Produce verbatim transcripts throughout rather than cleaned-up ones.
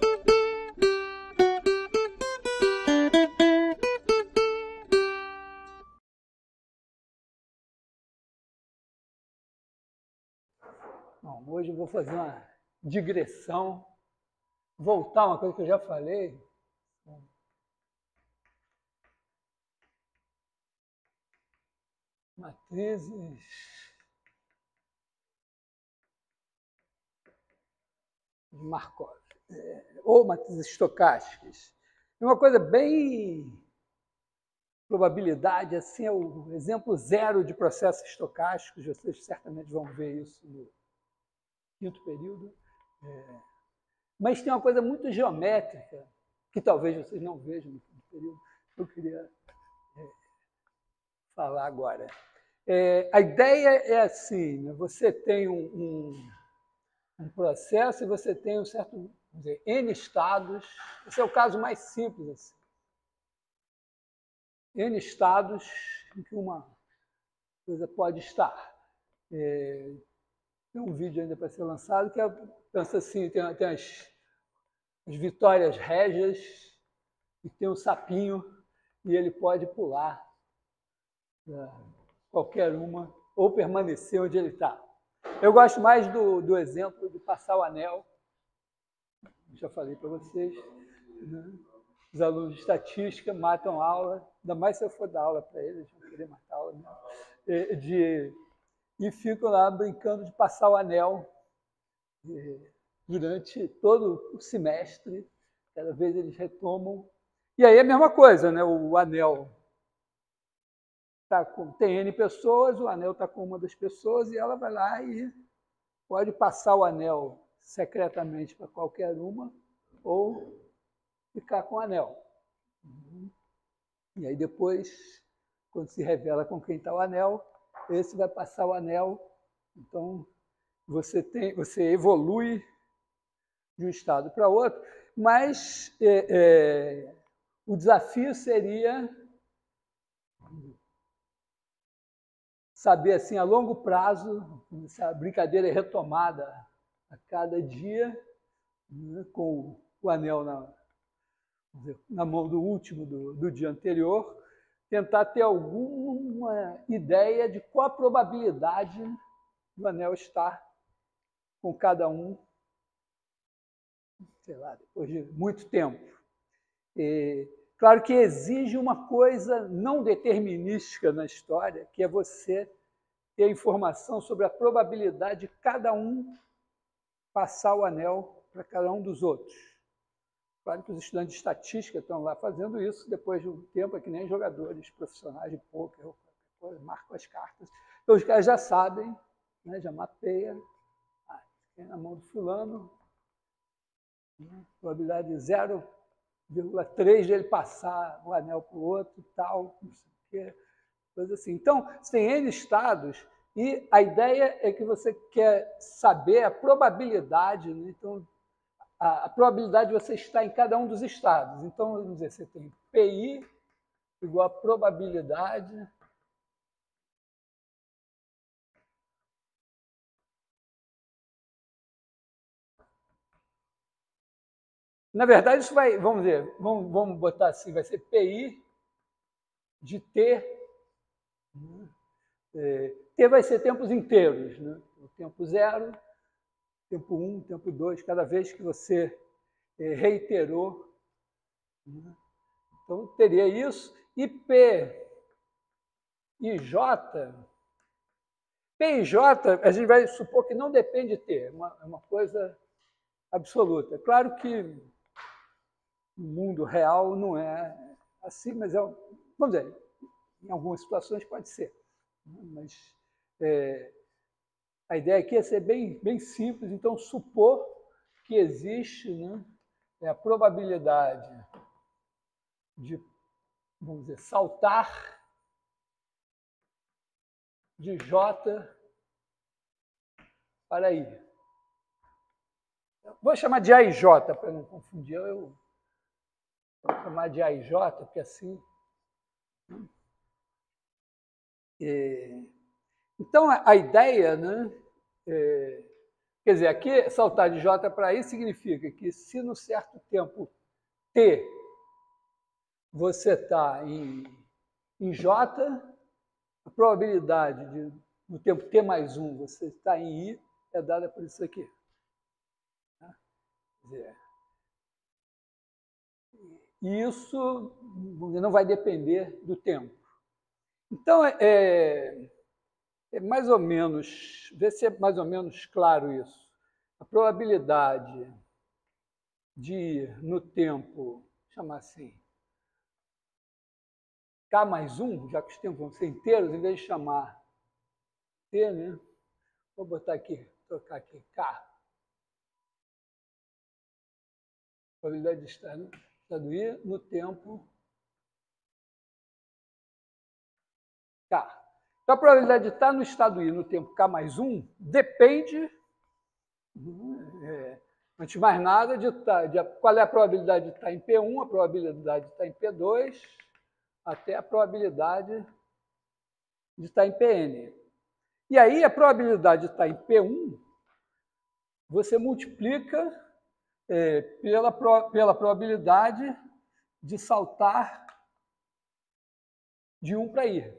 Bom, hoje eu vou fazer uma digressão, voltar a uma coisa que eu já falei. Matrizes de Markov, ou matrizes estocásticas. É uma coisa bem probabilidade, assim, é o exemplo zero de processos estocásticos, vocês certamente vão ver isso no quinto período. É, mas tem uma coisa muito geométrica, que talvez vocês não vejam no quinto período, que eu queria é, falar agora. É, a ideia é assim, né? Você tem um, um, um processo e você tem um certo, vamos dizer, N estados, esse é o caso mais simples, assim. N estados em que uma coisa pode estar. É, tem um vídeo ainda para ser lançado que é, pensa assim, tem, tem as, as vitórias régias e tem um sapinho e ele pode pular né, qualquer uma ou permanecer onde ele está. Eu gosto mais do, do exemplo de passar o anel, já falei para vocês, né? Os alunos de estatística matam a aula, ainda mais se eu for dar aula para eles, vão querer matar a aula, né? de, e ficam lá brincando de passar o anel durante todo o semestre, cada vez eles retomam. E aí é a mesma coisa, né? O anel tá com, tem N pessoas, o anel está com uma das pessoas e ela vai lá e pode passar o anel secretamente para qualquer uma ou ficar com o anel. E aí depois, quando se revela com quem está o anel, esse vai passar o anel. Então, você, tem, você evolui de um estado para outro, mas é, é, o desafio seria saber, assim, a longo prazo, essa brincadeira é retomada a cada dia, né, com o anel na, na mão do último do, do dia anterior, tentar ter alguma ideia de qual a probabilidade do anel estar com cada um, sei lá, depois de muito tempo. E, claro que exige uma coisa não determinística na história, que é você ter informação sobre a probabilidade de cada um passar o anel para cada um dos outros. Claro que os estudantes de estatística estão lá fazendo isso, depois de um tempo é que nem jogadores profissionais de pôquer, marcam as cartas. Então os caras já sabem, né, já mapeia, ah, tem na mão do fulano, né, probabilidade de zero vírgula três dele passar o anel para o outro e tal, não sei o quê, coisa assim. Então, você tem N estados e a ideia é que você quer saber a probabilidade, né? Então, a, a probabilidade de você estar em cada um dos estados. Então, vamos dizer, você tem P I igual a probabilidade na verdade, isso vai, vamos ver, vamos, vamos botar assim, vai ser P I de T. Né? É, T vai ser tempos inteiros, né? O tempo zero, tempo um, tempo dois, cada vez que você é, reiterou. Né? Então, teria isso. E P e J, P e J, a gente vai supor que não depende de T, é uma, é uma coisa absoluta. Claro que no mundo real não é assim, mas é, vamos dizer, em algumas situações pode ser. Mas é, a ideia aqui é ser bem, bem simples, então supor que existe, né, é a probabilidade de, vamos dizer, saltar de J para I. Vou chamar de A I J para não confundir, eu vou chamar de A I J, porque assim... É, então, a ideia, né, é, Quer dizer, aqui saltar de J para I significa que se no certo tempo T você está em, em J, a probabilidade de no tempo T mais um você estar em I é dada por isso aqui. Tá? Quer dizer, isso não vai depender do tempo. Então, é, é mais ou menos, vê se é mais ou menos claro isso. A probabilidade de ir no tempo, chamar assim, K mais um, já que os tempos vão ser inteiros, em vez de chamar T, né? Vou botar aqui, trocar aqui, K. Probabilidade de estar no estado I no tempo K. Então, a probabilidade de estar no estado I no tempo K mais um depende, é, antes de mais nada, de, estar, de qual é a probabilidade de estar em P um, a probabilidade de estar em P dois, até a probabilidade de estar em P N. E aí, a probabilidade de estar em P um, você multiplica é, pela, pela probabilidade de saltar de um para I.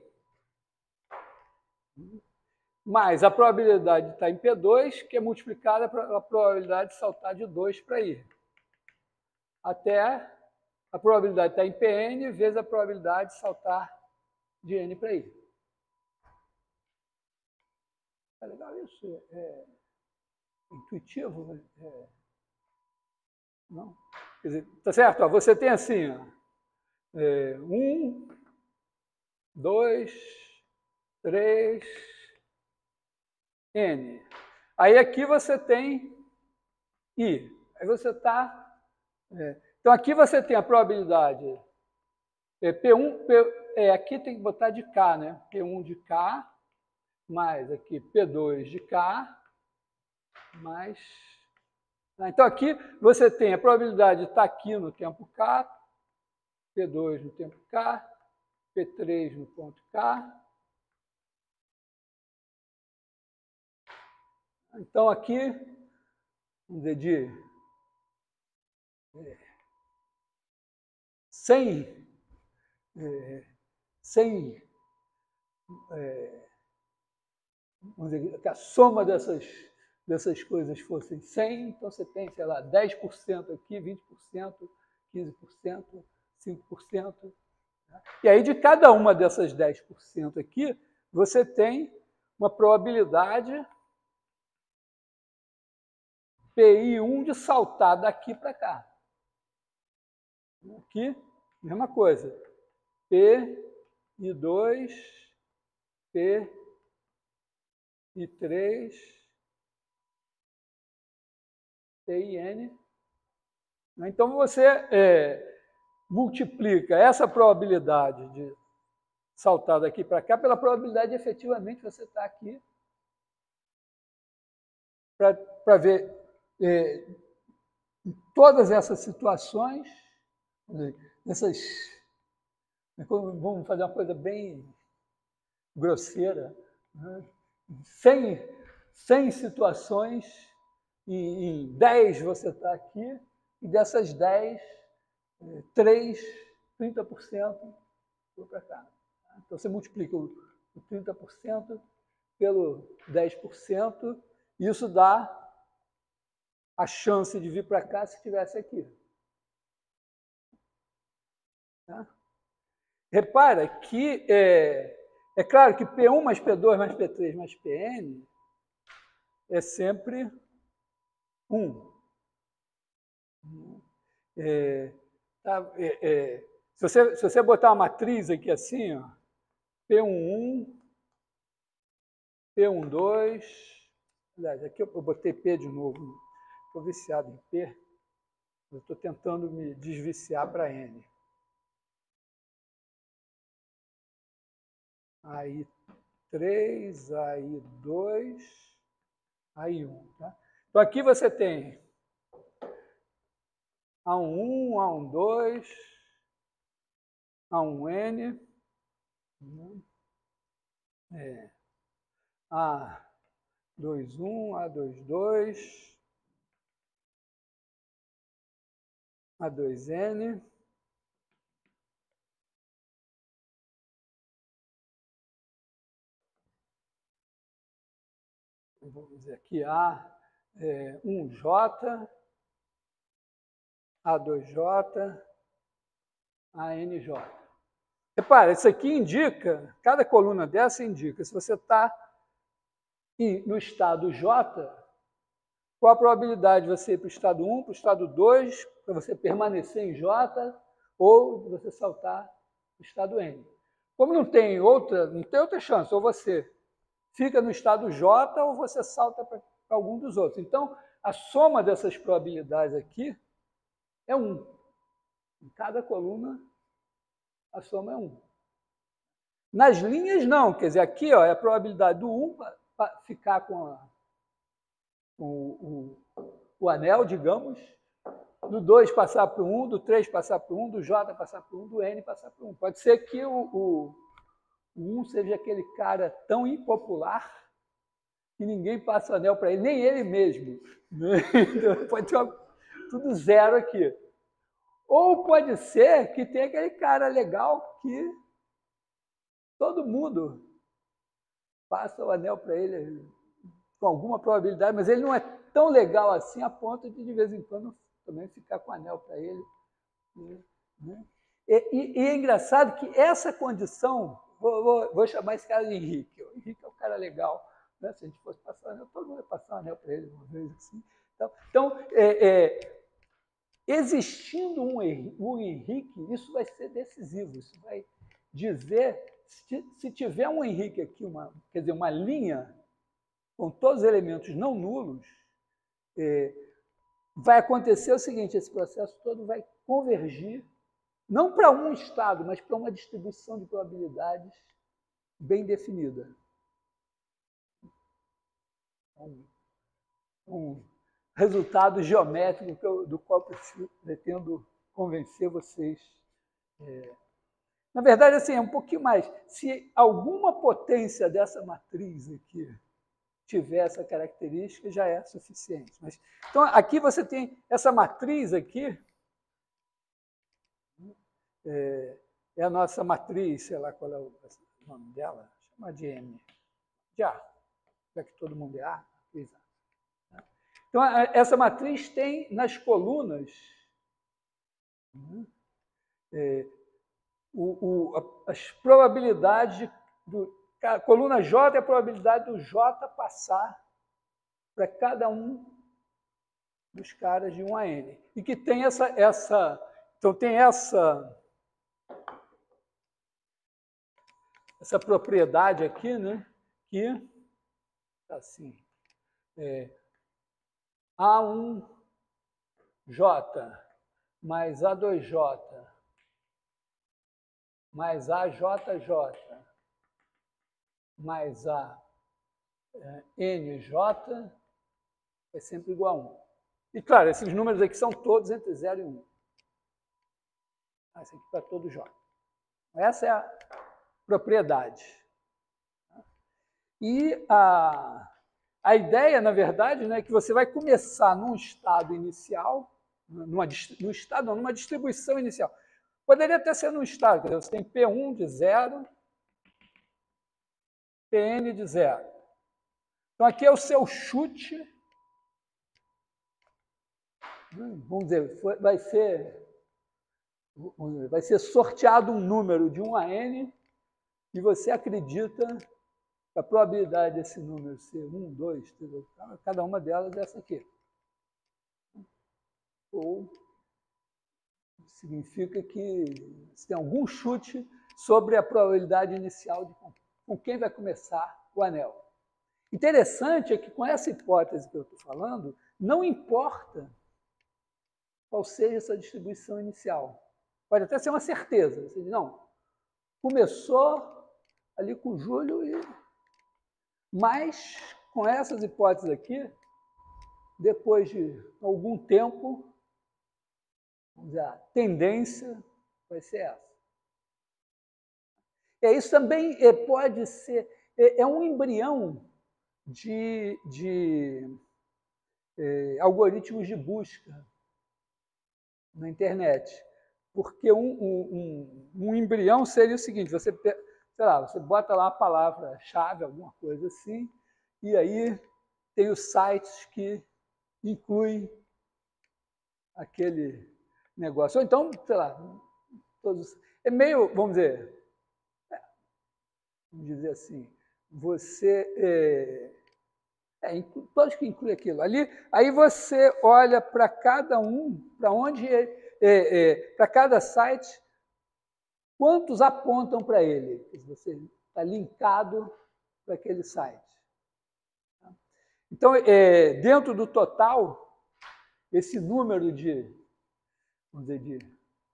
Mais a probabilidade de estar em P dois, que é multiplicada pela probabilidade de saltar de dois para I. Até a probabilidade de estar em P N vezes a probabilidade de saltar de N para I. É legal isso? É intuitivo? É... Não? Quer dizer, tá certo? Ó, você tem assim, ó, é, um, dois, três, N. Aí aqui você tem I. Aí você está... É, então aqui você tem a probabilidade é, P um, P, é, aqui tem que botar de K, né? P um de K, mais aqui P dois de K, mais... Então aqui você tem a probabilidade de estar aqui no tempo K, P dois no tempo K, P três no ponto K. Então aqui, vamos dizer, de é, cem, é, cem é, vamos dizer, que a soma dessas, dessas coisas fossem cem, então você tem, sei lá, dez por cento aqui, vinte por cento, quinze por cento, cinco por cento. E aí, de cada uma dessas dez por cento aqui, você tem uma probabilidade P I um de saltar daqui para cá. Aqui, mesma coisa. P I dois, P I três, P I N. Então, você é, multiplica essa probabilidade de saltar daqui para cá pela probabilidade de efetivamente você estar aqui para ver é, em todas essas situações, essas, vamos fazer uma coisa bem grosseira, né? cem, cem situações, e em dez você está aqui, e dessas dez, três, trinta por cento foi para cá. Então você multiplica o trinta por cento pelo dez por cento, e isso dá a chance de vir para cá se estivesse aqui. Tá? Repara que é, é claro que P um mais P dois mais P três mais P N é sempre um. É, tá, é, é, se, você, se você botar uma matriz aqui assim, ó, P um, P dois, aliás, aqui eu botei P de novo, estou viciado em P, eu estou tentando me desviciar para N. Aí três, aí dois, aí um. Tá? Então aqui você tem A um, A dois, A N, é, A dois, um, A dois, dois, A dois N, vamos dizer aqui A um J, A dois J, A N J. Repara, isso aqui indica, cada coluna dessa indica, se você está no estado J, qual a probabilidade de você ir para o estado um, para o estado dois, para você permanecer em J, ou de você saltar para o estado N. Como não tem outra, não tem outra chance, ou você fica no estado J, ou você salta para algum dos outros. Então, a soma dessas probabilidades aqui é um. Em cada coluna, a soma é um. Nas linhas, não. Quer dizer, aqui ó, é a probabilidade do um para ficar com, a, com o, o, o anel, digamos, do dois passar para o um, do três passar para o um, do J passar para o um, do N passar para o um. Pode ser que o, o, o um seja aquele cara tão impopular que ninguém passa o anel para ele, nem ele mesmo. Né? Então, pode ter uma, tudo zero aqui. Ou pode ser que tenha aquele cara legal que todo mundo passa o anel para ele com alguma probabilidade, mas ele não é tão legal assim a ponto de, de vez em quando, também ficar com o anel para ele. Né? E, e, e é engraçado que essa condição, vou, vou, vou chamar esse cara de Henrique. O Henrique é um cara legal. Né? Se a gente fosse passar o anel, todo mundo ia passar o anel para ele uma vez assim. Então, então é, é, existindo um, um Henrique, isso vai ser decisivo. Isso vai dizer, se, se tiver um Henrique aqui, uma, quer dizer, uma linha com todos os elementos não nulos, é, vai acontecer o seguinte, esse processo todo vai convergir, não para um estado, mas para uma distribuição de probabilidades bem definida. Um, um resultado geométrico que eu, do qual eu preciso, pretendo convencer vocês. É, na verdade, assim, é um pouquinho mais. Se alguma potência dessa matriz aqui tiver essa característica, já é suficiente. Mas, então, aqui você tem essa matriz aqui, é, é a nossa matriz, sei lá qual é o nome dela, chama de M, de A, já que todo mundo é A, matriz A. Então, essa matriz tem nas colunas é, o, o, as probabilidades do, a coluna J é a probabilidade do J passar para cada um dos caras de um a N. E que tem essa, essa então tem essa, essa propriedade aqui, né? Que assim, é, A um J mais A dois J mais A J J mais A N J é sempre igual a um. E, claro, esses números aqui são todos entre zero e um. Esse aqui para todo J. Essa é a propriedade. E a, a ideia, na verdade, né, é que você vai começar num estado inicial, numa, num estado, não, numa distribuição inicial. Poderia até ser num estado, quer dizer, você tem P um de zero, P N de zero. Então, aqui é o seu chute. Vamos dizer, vai ser, vai ser sorteado um número de um a N e você acredita que a probabilidade desse número ser um, dois, três, cada uma delas é essa aqui. Ou significa que você tem algum chute sobre a probabilidade inicial de com quem vai começar o anel. Interessante é que com essa hipótese que eu estou falando, não importa qual seja essa distribuição inicial. Pode até ser uma certeza. Você diz, não, começou ali com Júlio, e... mas com essas hipóteses aqui, depois de algum tempo, vamos dizer, a tendência vai ser essa. E isso também pode ser, é um embrião de, de é, algoritmos de busca na internet. Porque um, um, um, um embrião seria o seguinte, você, sei lá, você bota lá a palavra-chave, alguma coisa assim, e aí tem os sites que incluem aquele negócio. Ou então, sei lá, todos, é meio, vamos dizer, vamos dizer assim, você é, é, todos que inclui aquilo ali, aí você olha para cada um, para onde é, é, é, para cada site, quantos apontam para ele? Você está linkado para aquele site. Então, é, dentro do total, esse número de, vamos dizer, de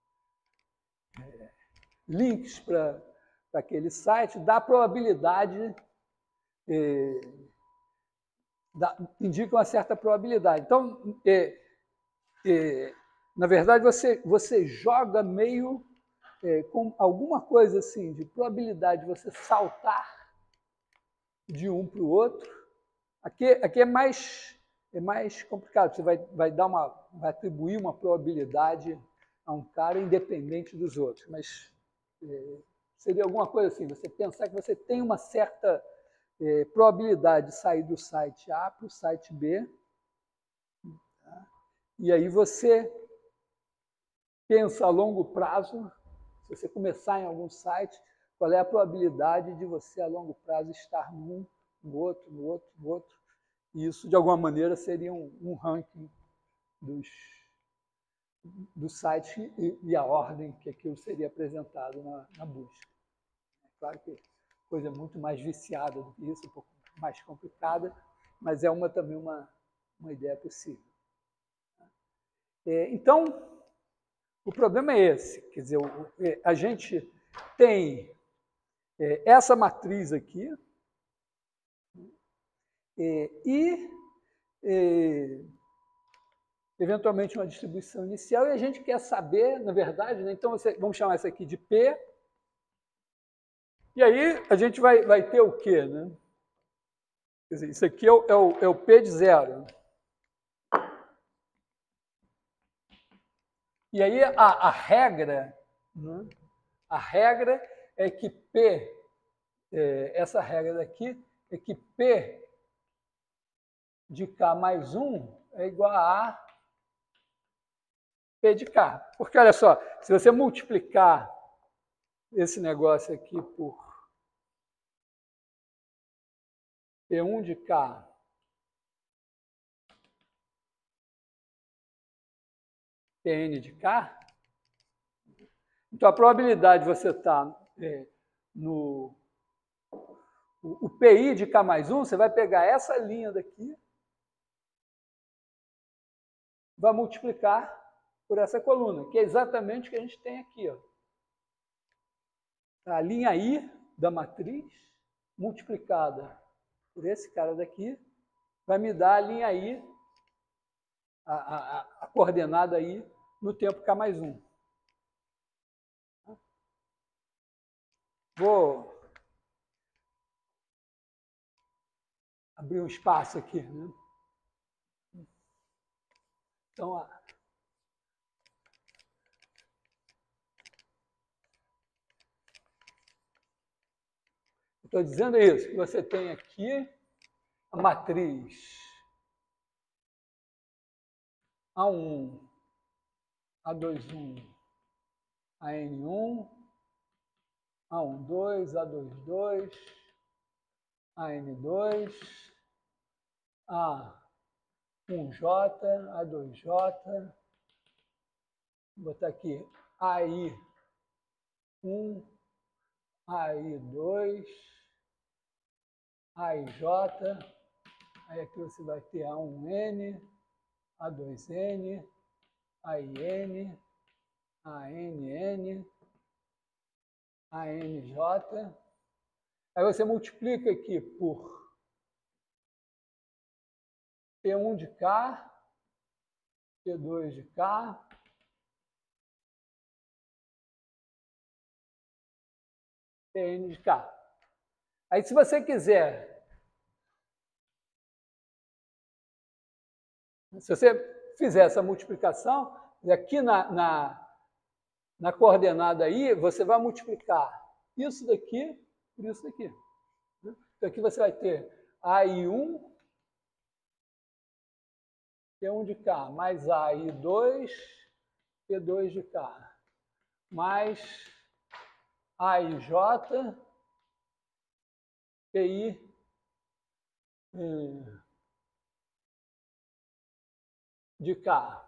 é, links para aquele site dá a probabilidade, é, dá, indica uma certa probabilidade. Então, é, é, na verdade, você, você joga meio é, com alguma coisa assim de probabilidade de você saltar de um para o outro. Aqui, aqui é mais é mais complicado. Você vai, vai dar uma vai atribuir uma probabilidade a um cara independente dos outros, mas é, seria alguma coisa assim. Você pensar que você tem uma certa é, probabilidade de sair do site A para o site B, tá? E aí você pensa a longo prazo. Se você começar em algum site, qual é a probabilidade de você, a longo prazo, estar num, no outro, no outro, no outro. E isso, de alguma maneira, seria um, um ranking dos, dos sites e, e a ordem que aquilo seria apresentado na, na busca. É claro que coisa é muito mais viciada do que isso, um pouco mais complicada, mas é uma, também uma, uma ideia possível. É, então, o problema é esse, quer dizer, a gente tem essa matriz aqui e, eventualmente, uma distribuição inicial, e a gente quer saber, na verdade, né, então você, vamos chamar isso aqui de P, e aí a gente vai, vai ter o quê? Né? Quer dizer, isso aqui é o, é, o, é o P de zero. E aí a, a regra, né? A regra é que P, é, essa regra daqui, é que P de K mais um é igual a P de K. Porque, olha só, se você multiplicar esse negócio aqui por P um de K P N de K, então a probabilidade de você estar é, no... O, o P I de K mais um, você vai pegar essa linha daqui, vai multiplicar por essa coluna, que é exatamente o que a gente tem aqui. Ó. A linha I da matriz multiplicada por esse cara daqui vai me dar a linha I, a, a, a coordenada I no tempo K mais um. Vou abrir um espaço aqui. Né? Então, a... estou dizendo isso, que você tem aqui a matriz A um, A dois, um, A N um, A um, dois, A dois, dois, A N dois, A um J, A dois J, vou botar aqui A I um, A I dois, A I J, aí aqui você vai ter A um N, A dois N, A I N, A N N, A N J. Aí você multiplica aqui por P um de K, P dois de K, P N de K. Aí, se você quiser Se você fizer essa multiplicação, aqui na, na, na coordenada I, você vai multiplicar isso daqui por isso daqui. Então aqui você vai ter A I um, P um de K, mais A I dois, P dois de K, mais A I J, P I de K,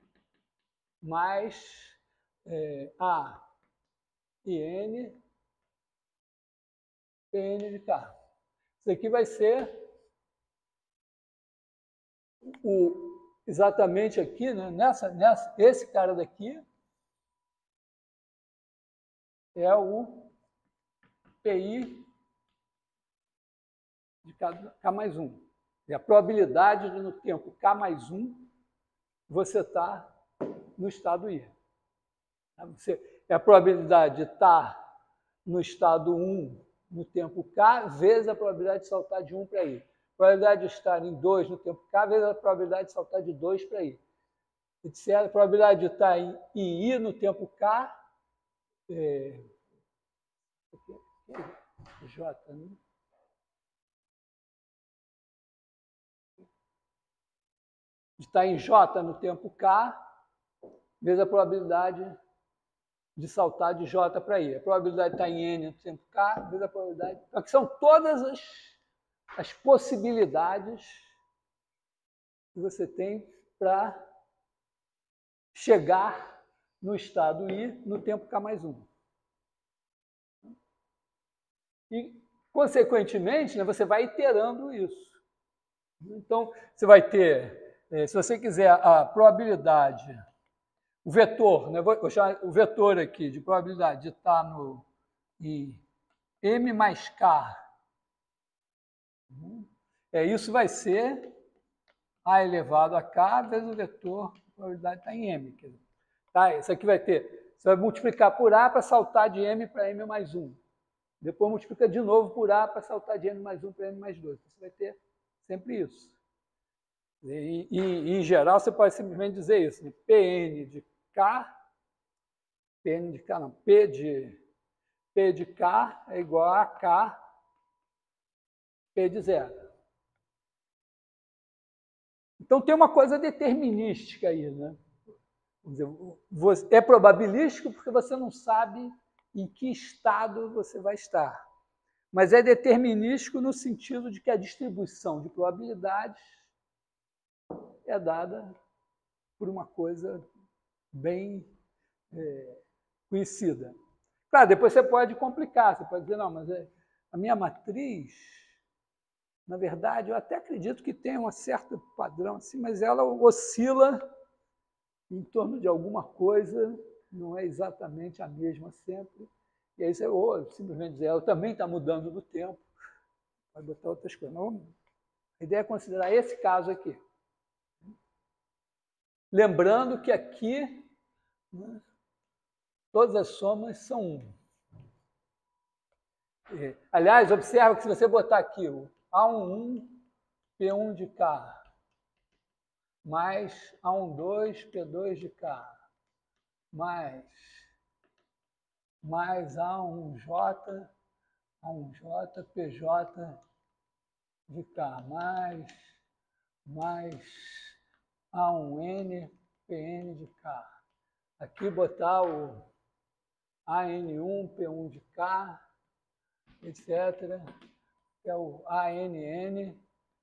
mais é, A I N, P N de K. Isso aqui vai ser o, exatamente aqui, né? nessa, nessa, esse cara daqui é o P I de K, K mais um. E a probabilidade de no tempo K mais um você está no estado I. Você, é a probabilidade de estar no estado um no tempo K, vezes a probabilidade de saltar de um para I. A probabilidade de estar em dois no tempo K, vezes a probabilidade de saltar de dois para I. etcétera. A probabilidade de estar em, em I no tempo K, é, J, né? De estar em J no tempo K, vezes a probabilidade de saltar de J para I. A probabilidade de estar em N no tempo K, vezes a probabilidade... Então, aqui são todas as, as possibilidades que você tem para chegar no estado I no tempo K mais um. E, consequentemente, né, você vai iterando isso. Então, você vai ter, se você quiser, a probabilidade, o vetor, né, vou chamar o vetor aqui de probabilidade de estar no, em M mais K. É, isso vai ser A elevado a K vezes o vetor, a probabilidade de estar em M. Quer dizer, tá? Isso aqui vai ter, você vai multiplicar por A para saltar de M para M mais um. Depois multiplica de novo por A para saltar de M mais um para M mais dois. Você vai ter sempre isso. E, e, e em geral, você pode simplesmente dizer isso, né? P N de K, P N de K não, P de, P de K é igual a K, P de zero. Então tem uma coisa determinística aí, né? Vamos dizer, é probabilístico porque você não sabe em que estado você vai estar. Mas é determinístico no sentido de que a distribuição de probabilidades é dada por uma coisa bem é, conhecida. Claro, depois você pode complicar, você pode dizer, não, mas é, a minha matriz, na verdade, eu até acredito que tem um certo padrão, assim, mas ela oscila em torno de alguma coisa, não é exatamente a mesma sempre. E aí você ou simplesmente dizer, ela também está mudando do tempo, vai botar outras coisas. Mas vamos, a ideia é considerar esse caso aqui. Lembrando que aqui, né, todas as somas são um. E, aliás, observa que se você botar aqui o A um, P um de K, mais A doze, P dois de K, mais, mais A um J, A um J, P J de K, mais, mais A um N, P N de K. Aqui botar o A N um, P um de K, etcétera, que é o A N N.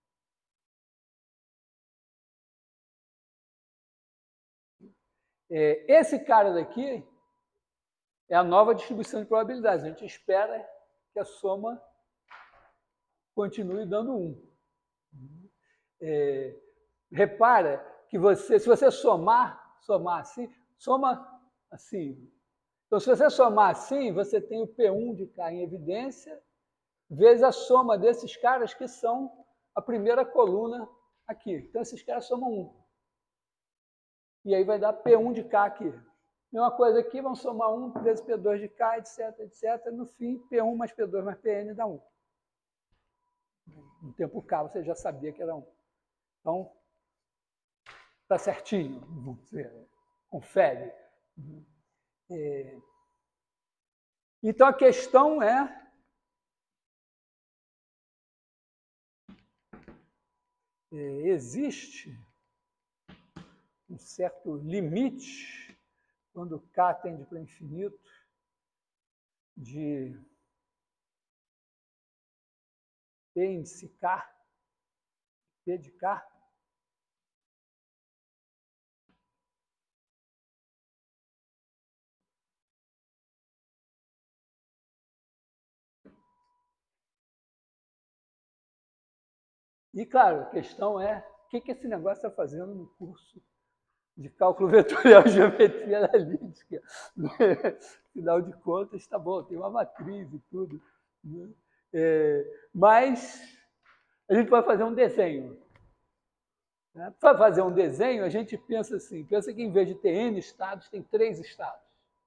É, esse cara daqui é a nova distribuição de probabilidades. A gente espera que a soma continue dando um. É, repara que você, se você somar, somar assim, soma assim. Então, se você somar assim, você tem o P um de K em evidência, vezes a soma desses caras que são a primeira coluna aqui. Então, esses caras somam um. E aí vai dar P um de K aqui. Mesma coisa aqui, vamos somar um vezes P dois de K, etc, etcétera. No fim, P um mais P dois mais P N dá um. No tempo K você já sabia que era um. Então, Está certinho, vamos dizer, confere. É, então, a questão é, é existe um certo limite, quando K tende para o infinito, de P índice K, P de K, e, claro, a questão é o que, que esse negócio está fazendo no curso de cálculo vetorial e geometria analítica. Afinal de contas, está bom, tem uma matriz e tudo. Né? É, mas a gente vai fazer um desenho. Né? Para fazer um desenho, a gente pensa assim, pensa que em vez de ter N estados, tem três estados.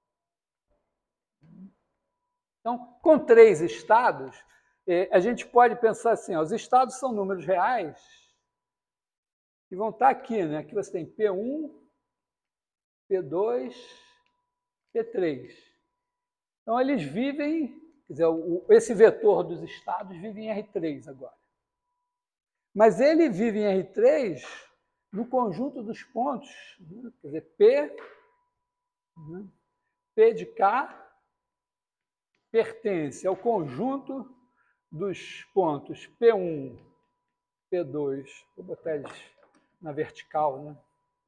Então, com três estados, a gente pode pensar assim, ó, os estados são números reais que vão estar aqui, né? Aqui você tem P um, P dois, P três. Então, eles vivem, quer dizer, esse vetor dos estados vive em R três agora. Mas ele vive em R três no conjunto dos pontos, né? Quer dizer, P, né? P de K pertence ao conjunto dos pontos P um, P dois, vou botar eles na vertical, né?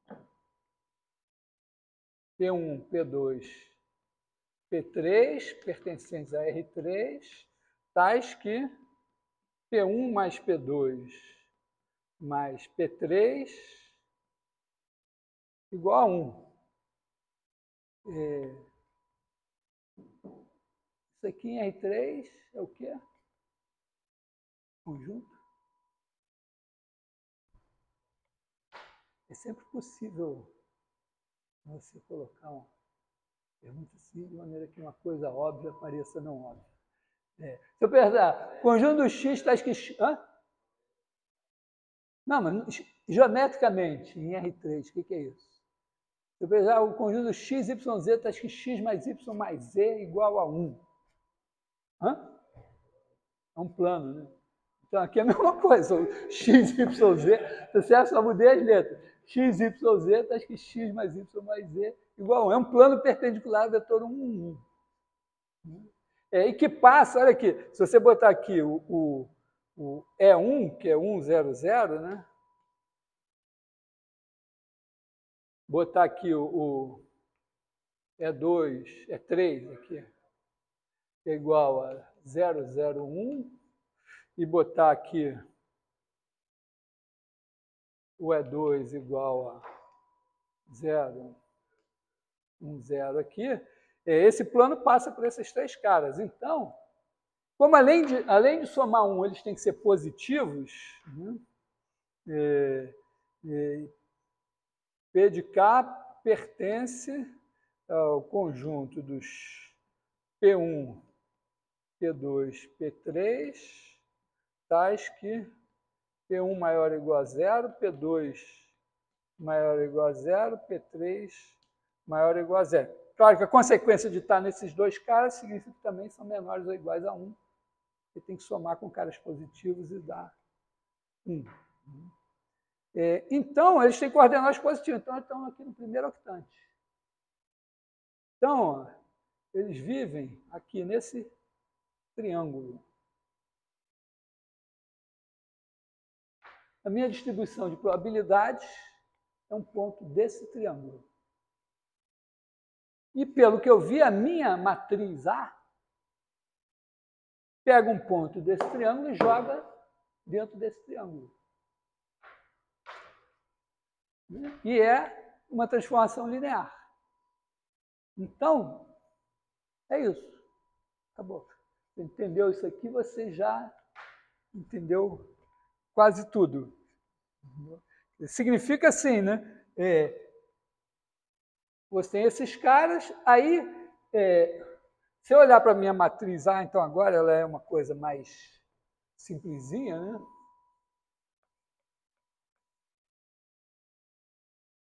P um, P dois, P três, pertencentes a R três, tais que P um mais P dois mais P três igual a um. É... Isso aqui em R três é o quê? Conjunto. É sempre possível você colocar uma pergunta assim, de maneira que uma coisa óbvia pareça não óbvia. É. Se eu perguntar, conjunto X está escrito... Hã? Não, mas geometricamente, em R três, o que, que é isso? Se eu perguntar, o conjunto X, Y, Z está escrito X mais Y mais Z igual a um. Hã? É um plano, né? Então, aqui é a mesma coisa. O X, Y, Z, tá certo? Só mudei as letras. X, Y, Z está escrito X mais Y mais Z igual a um. É um plano perpendicular vetor um, um, um. É, e que passa, olha aqui, se você botar aqui o, o, o E um, que é um, zero, zero, né? Botar aqui o, o E dois, E três aqui, que é igual a zero, zero, um, e botar aqui o E dois igual a zero, um, zero aqui, esse plano passa por esses três caras. Então, como além de, além de somar um, eles têm que ser positivos, né? é, é, P de K pertence ao conjunto dos P um, P dois, P três, tais que P um maior ou igual a zero, P dois maior ou igual a zero, P três maior ou igual a zero. Claro que a consequência de estar nesses dois caras significa que também são menores ou iguais a um. Você tem que somar com caras positivos e dar um. É, então, eles têm coordenadas positivas. Então, estão aqui no primeiro octante. Então, ó, eles vivem aqui nesse triângulo. A minha distribuição de probabilidades é um ponto desse triângulo. E, pelo que eu vi, a minha matriz A pega um ponto desse triângulo e joga dentro desse triângulo. E é uma transformação linear. Então, é isso. Acabou. Você entendeu isso aqui, você já entendeu quase tudo. Significa assim, né? É, você tem esses caras, aí, é, se eu olhar para a minha matriz A, então agora ela é uma coisa mais simplesinha, né?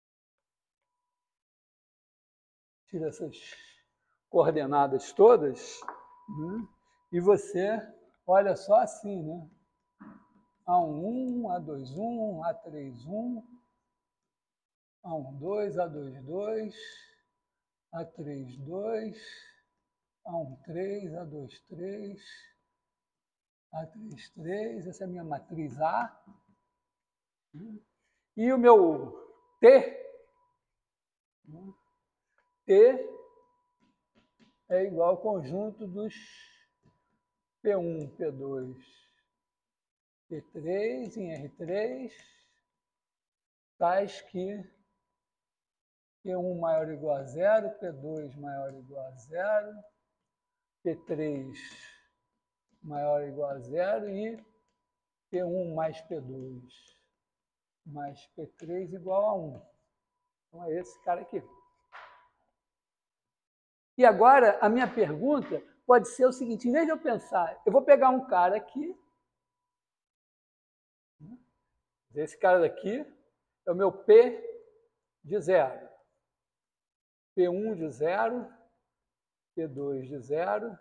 tira essas coordenadas todas, né? E você olha só assim, né? A um, um, A dois, um, A três, um, A um, dois, A dois, dois, A três, dois, A um, três, A dois, três, A três, três, essa é a minha matriz A. E o meu T, T é igual ao conjunto dos P um, P dois, P três em R três, tais que P um maior ou igual a zero, P dois maior ou igual a zero, P três maior ou igual a zero e P um mais P dois mais P três igual a um. Então é esse cara aqui. E agora a minha pergunta pode ser o seguinte, em vez de eu pensar, eu vou pegar um cara aqui, esse cara daqui é o meu P de zero, P um de zero, P dois de zero,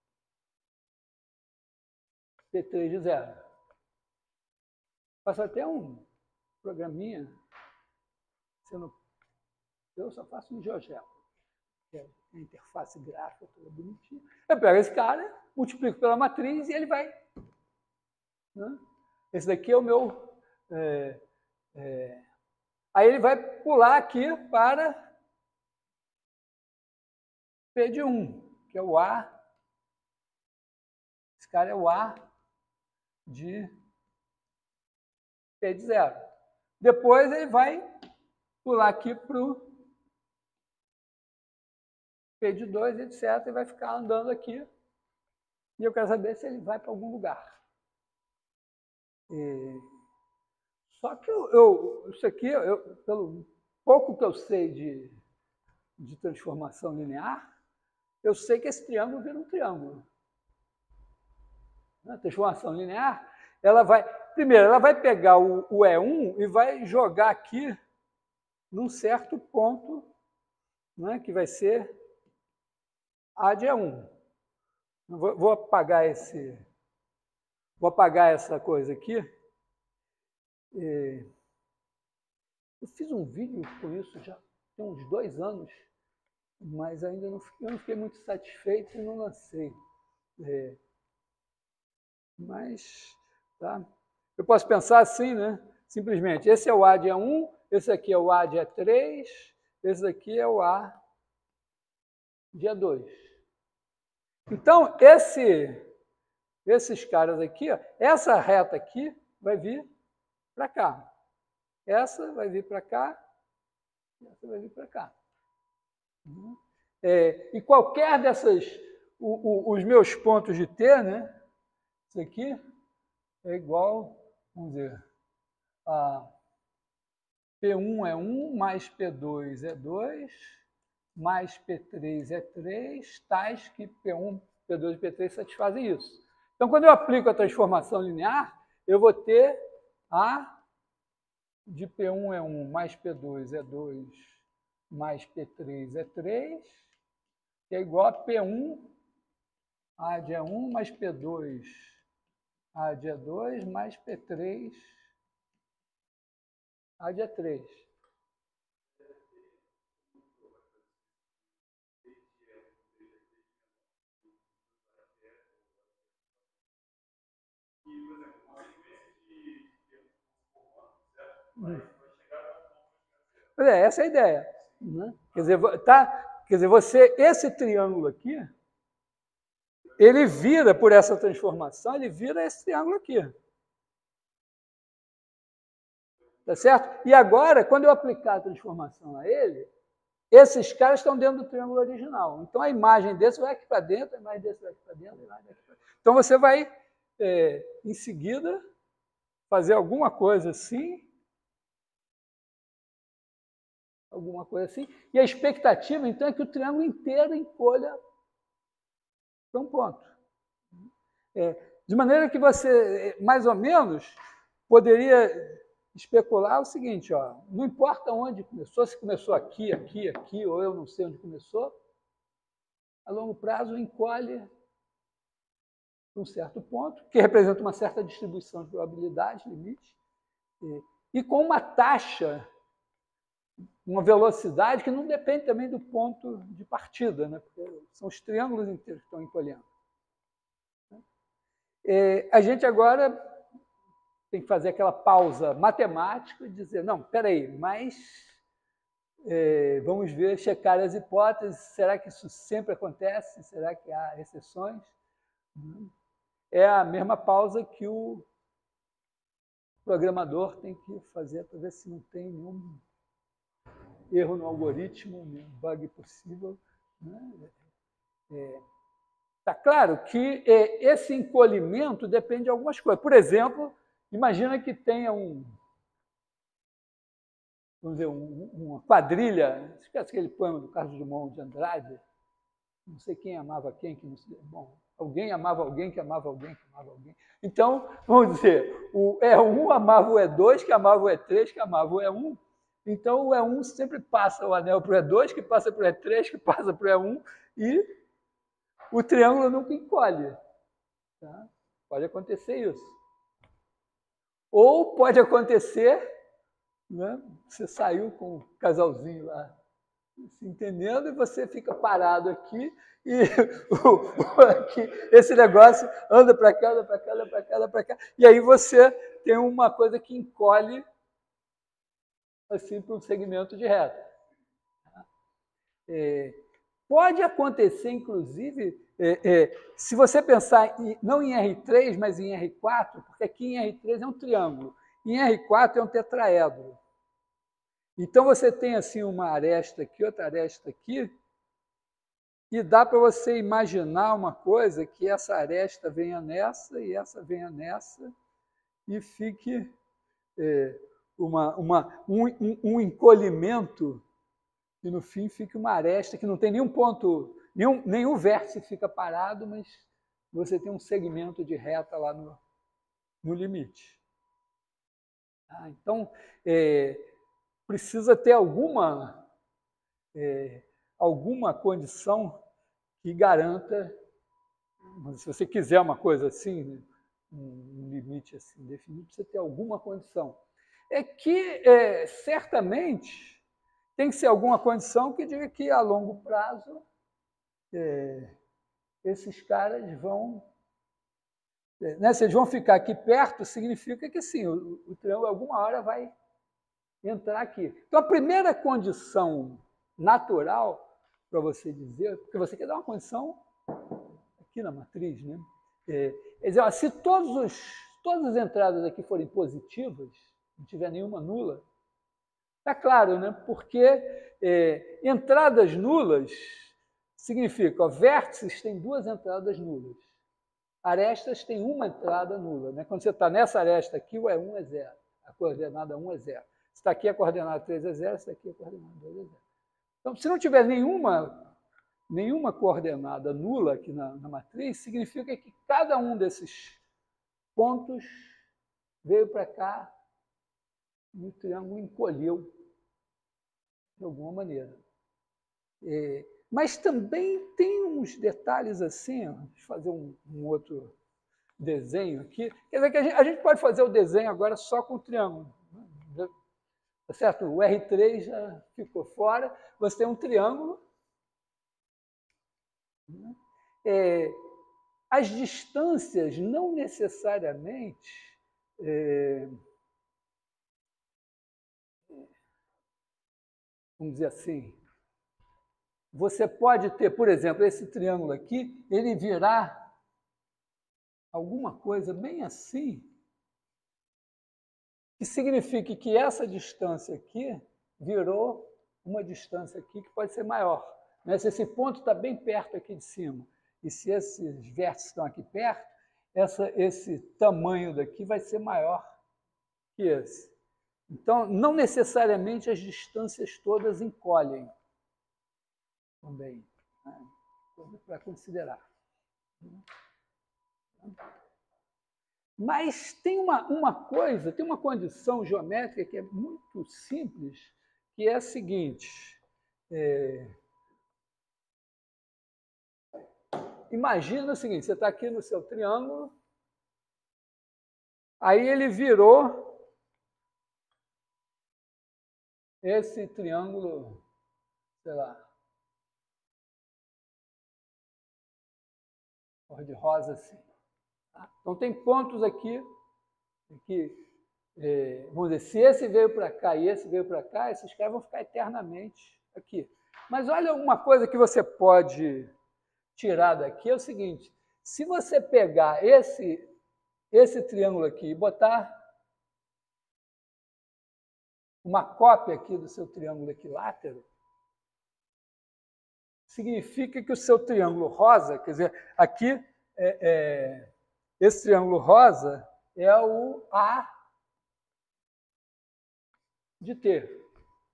P três de zero. Faço até um programinha, sendo, eu só faço um GeoGebra, que é a interface gráfica toda bonitinha. Eu pego esse cara, multiplico pela matriz e ele vai. Né? Esse daqui é o meu... É, é, aí ele vai pular aqui para P de um, que é o A. Esse cara é o A de P de zero. Depois ele vai pular aqui para o P de dois, etcétera, e vai ficar andando aqui. E eu quero saber se ele vai para algum lugar. E... Só que eu, eu, isso aqui, eu, pelo pouco que eu sei de, de transformação linear, eu sei que esse triângulo vira um triângulo. A transformação linear, ela vai... Primeiro, ela vai pegar o, o E um e vai jogar aqui num certo ponto, né, que vai ser A de E um. Vou, vou apagar esse... Vou apagar essa coisa aqui. É, eu fiz um vídeo com isso já tem uns dois anos, mas ainda não, eu não fiquei muito satisfeito e não lancei. É, mas, tá? Eu posso pensar assim, né? Simplesmente, esse é o A de E um, esse aqui é o A de E três, esse aqui é o A de E dois. Então, esse, esses caras aqui, ó, essa reta aqui vai vir para cá. Essa vai vir para cá, essa vai vir para cá. É, e qualquer dessas, o, o, os meus pontos de T, né? Isso aqui é igual, vamos dizer, a P um é um, mais P dois é dois, mais P três é três, tais que P um, P dois e P três satisfazem isso. Então, quando eu aplico a transformação linear, eu vou ter A de P um é um, mais P dois é dois, mais P três é três, que é igual a P um, A de E um, mais P dois, A de E dois, mais P três, A de E três. Hum. É, essa é a ideia. Né? Quer dizer, tá, quer dizer, você, esse triângulo aqui, ele vira, por essa transformação, ele vira esse triângulo aqui. Tá certo? E agora, quando eu aplicar a transformação a ele, esses caras estão dentro do triângulo original. Então, a imagem desse vai aqui para dentro, a imagem desse vai aqui para dentro, a imagem daqui para dentro. Então, você vai, é, em seguida, fazer alguma coisa assim, alguma coisa assim, e a expectativa, então, é que o triângulo inteiro encolha para um ponto. É, de maneira que você, mais ou menos, poderia especular o seguinte, ó, não importa onde começou, se começou aqui, aqui, aqui, ou eu não sei onde começou, a longo prazo encolhe para um certo ponto, que representa uma certa distribuição de probabilidade, limite, e, e com uma taxa, uma velocidade que não depende também do ponto de partida, né? Porque são os triângulos inteiros que estão encolhendo. É, a gente agora tem que fazer aquela pausa matemática e dizer, não, espera aí, mas é, vamos ver, checar as hipóteses, será que isso sempre acontece? Será que há exceções? É a mesma pausa que o programador tem que fazer para ver se não tem nenhum erro no algoritmo, nenhum bug possível. Né? É, tá claro que é, esse encolhimento depende de algumas coisas. Por exemplo, imagina que tenha um, vamos dizer, um, uma quadrilha, esquece aquele poema do Carlos Drummond de Andrade, não sei quem amava quem, que não sei, bom, alguém amava alguém que amava alguém que amava alguém. Então, vamos dizer, o E um amava o E dois, que amava o E três, que amava o E um. Então, o E um sempre passa o anel para o E dois, que passa para o E três, que passa para o E um, e o triângulo nunca encolhe. Tá? Pode acontecer isso. Ou pode acontecer, né? Você saiu com o casalzinho lá, se entendendo, e você fica parado aqui, e o, o, aqui, esse negócio anda para cá, anda para cá, anda para cá, anda para cá, e aí você tem uma coisa que encolhe assim para um segmento de reta. É, pode acontecer, inclusive, é, é, se você pensar em, não em R três, mas em R quatro, porque aqui em R três é um triângulo, em R quatro é um tetraedro. Então você tem assim uma aresta aqui, outra aresta aqui, e dá para você imaginar uma coisa, que essa aresta venha nessa e essa venha nessa, e fique é, uma, uma, um, um, um encolhimento, e no fim fique uma aresta que não tem nenhum ponto, nenhum, nenhum vértice fica parado, mas você tem um segmento de reta lá no, no limite. Ah, então, é, precisa ter alguma, é, alguma condição que garanta, se você quiser uma coisa assim, um limite assim definido, precisa ter alguma condição. É que, é, certamente, tem que ser alguma condição que diga que, a longo prazo, é, esses caras vão... É, né, se eles vão ficar aqui perto, significa que, sim, o, o triângulo, alguma hora, vai entrar aqui. Então, a primeira condição natural para você dizer, porque você quer dar uma condição aqui na matriz, né? É, quer dizer, ó, se todos os, todas as entradas aqui forem positivas, não tiver nenhuma nula, está claro, né? Porque é, entradas nulas significa, ó, vértices têm duas entradas nulas, arestas têm uma entrada nula. Né? Quando você está nessa aresta aqui, o E um é zero, a coordenada um é zero. Se está aqui a coordenada três é zero, se está aqui a coordenada dois é zero. Então, se não tiver nenhuma, nenhuma coordenada nula aqui na, na matriz, significa que cada um desses pontos veio para cá e o triângulo encolheu de alguma maneira. É, mas também tem uns detalhes assim, ó, deixa eu fazer um, um outro desenho aqui. Quer dizer que a gente, a gente pode fazer o desenho agora só com o triângulo. Né? Tá certo? O R três já ficou fora, você tem um triângulo. Né? É, as distâncias não necessariamente... É, vamos dizer assim, você pode ter, por exemplo, esse triângulo aqui, ele virar alguma coisa bem assim, que signifique que essa distância aqui virou uma distância aqui que pode ser maior. Né? Se esse ponto está bem perto aqui de cima, e se esses vértices estão aqui perto, essa, esse tamanho daqui vai ser maior que esse. Então, não necessariamente as distâncias todas encolhem também, né? Coisa para considerar. Mas tem uma, uma coisa, tem uma condição geométrica que é muito simples, que é a seguinte. É, imagina o seguinte, você está aqui no seu triângulo, aí ele virou esse triângulo, sei lá, cor de rosa assim. Tá? Então tem pontos aqui, que, é, vamos dizer, se esse veio para cá e esse veio para cá, esses caras vão ficar eternamente aqui. Mas olha uma coisa que você pode tirar daqui, é o seguinte, se você pegar esse, esse triângulo aqui e botar uma cópia aqui do seu triângulo equilátero, significa que o seu triângulo rosa, quer dizer, aqui, é, é, esse triângulo rosa é o A de T.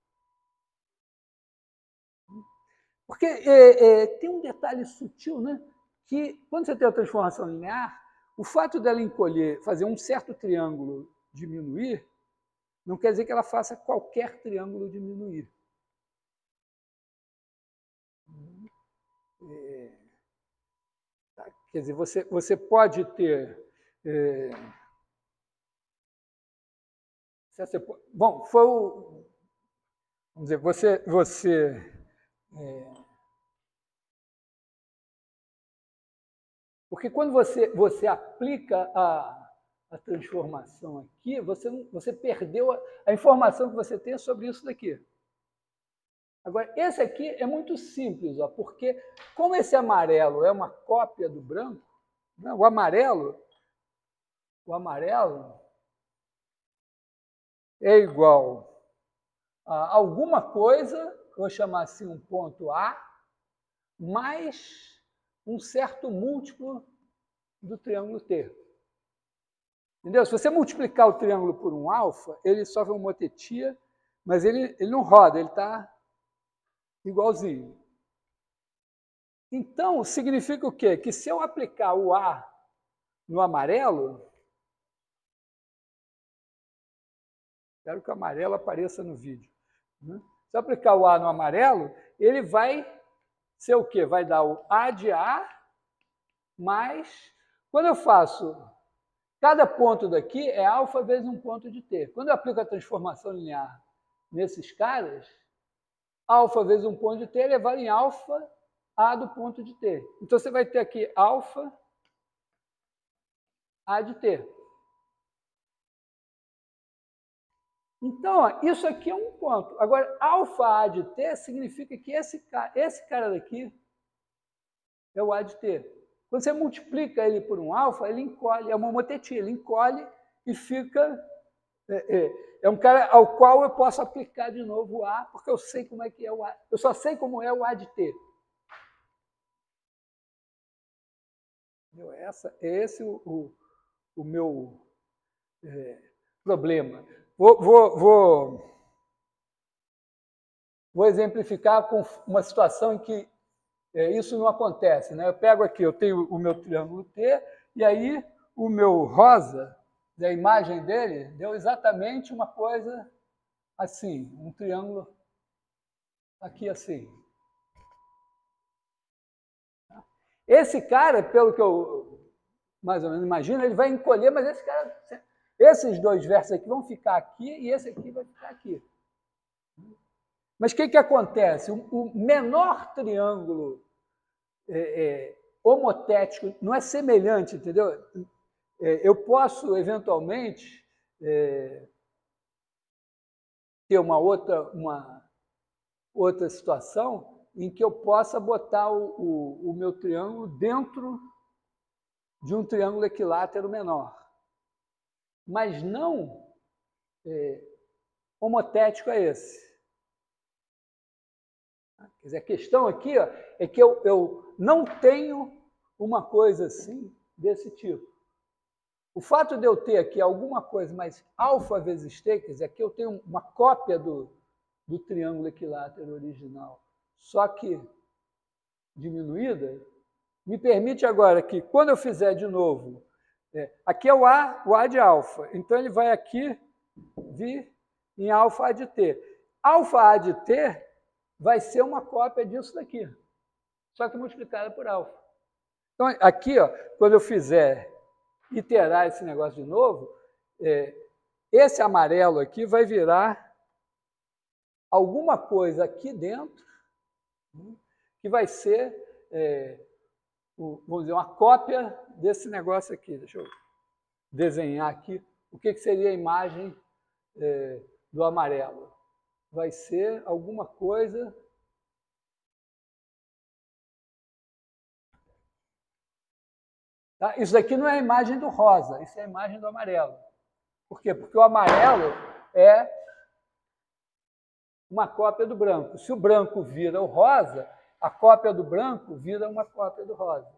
Porque é, é, tem um detalhe sutil, né? Que quando você tem a transformação linear, o fato dela encolher, fazer um certo triângulo diminuir, não quer dizer que ela faça qualquer triângulo diminuir. É, tá? Quer dizer, você, você pode ter... É, você, bom, foi o... Vamos dizer, você... você é, porque quando você, você aplica a, a transformação aqui, você, você perdeu a, a informação que você tem sobre isso daqui. Agora, esse aqui é muito simples, ó, porque como esse amarelo é uma cópia do branco, né, o amarelo, o amarelo é igual a alguma coisa, vou chamar assim um ponto A, mais um certo múltiplo do triângulo T. Entendeu? Se você multiplicar o triângulo por um alfa, ele sofre uma motetia, mas ele, ele não roda, ele está igualzinho. Então, significa o quê? Que se eu aplicar o A no amarelo, espero que o amarelo apareça no vídeo, né? Se eu aplicar o A no amarelo, ele vai ser o quê? Vai dar o A de A mais... Quando eu faço... Cada ponto daqui é alfa vezes um ponto de T. Quando eu aplico a transformação linear nesses caras, alfa vezes um ponto de T é elevado em alfa A do ponto de T. Então, você vai ter aqui alfa A de T. Então, ó, isso aqui é um ponto. Agora, alfa A de T significa que esse cara, esse cara daqui é o A de T. Quando você multiplica ele por um alfa, ele encolhe, é uma motetia, ele encolhe e fica... É, é, é um cara ao qual eu posso aplicar de novo o A, porque eu sei como é que é o A. Eu só sei como é o A de T. Essa, esse é o, o, o meu é, problema. Vou, vou, vou, vou exemplificar com uma situação em que é, isso não acontece, né? Eu pego aqui, eu tenho o meu triângulo T, e aí o meu rosa, a imagem dele, deu exatamente uma coisa assim, um triângulo aqui assim. Esse cara, pelo que eu mais ou menos imagino, ele vai encolher, mas esse cara, esses dois versos aqui vão ficar aqui e esse aqui vai ficar aqui. Mas o que, que acontece? O menor triângulo é, é, homotético não é semelhante, entendeu? É, eu posso, eventualmente, é, ter uma outra, uma outra situação em que eu possa botar o, o, o meu triângulo dentro de um triângulo equilátero menor. Mas não é, homotético é esse. Quer dizer, a questão aqui, ó, é que eu, eu não tenho uma coisa assim, desse tipo. O fato de eu ter aqui alguma coisa mais alfa vezes t, quer dizer, aqui eu tenho uma cópia do, do triângulo equilátero original, só que diminuída, me permite agora que, quando eu fizer de novo É, aqui é o A, o A de alfa. Então, ele vai aqui vir em alfa A de T. Alfa A de T vai ser uma cópia disso daqui, só que multiplicada por alfa. Então, aqui, ó, quando eu fizer iterar esse negócio de novo, é, esse amarelo aqui vai virar alguma coisa aqui dentro, que vai ser, é, o, vamos dizer, uma cópia desse negócio aqui. Deixa eu desenhar aqui o que, que seria a imagem é, do amarelo. Vai ser alguma coisa... Tá? Isso daqui não é a imagem do rosa, isso é a imagem do amarelo. Por quê? Porque o amarelo é uma cópia do branco. Se o branco vira o rosa, a cópia do branco vira uma cópia do rosa.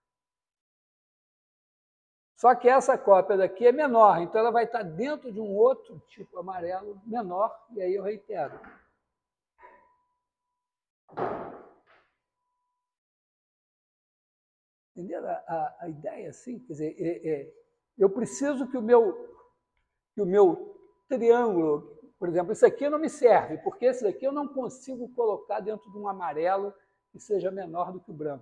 Só que essa cópia daqui é menor, então ela vai estar dentro de um outro tipo amarelo menor, e aí eu reitero. Entenderam a, a, a ideia, assim? Quer dizer, é, é, eu preciso que o meu, que o meu triângulo, por exemplo, isso aqui não me serve, porque esse daqui eu não consigo colocar dentro de um amarelo que seja menor do que o branco.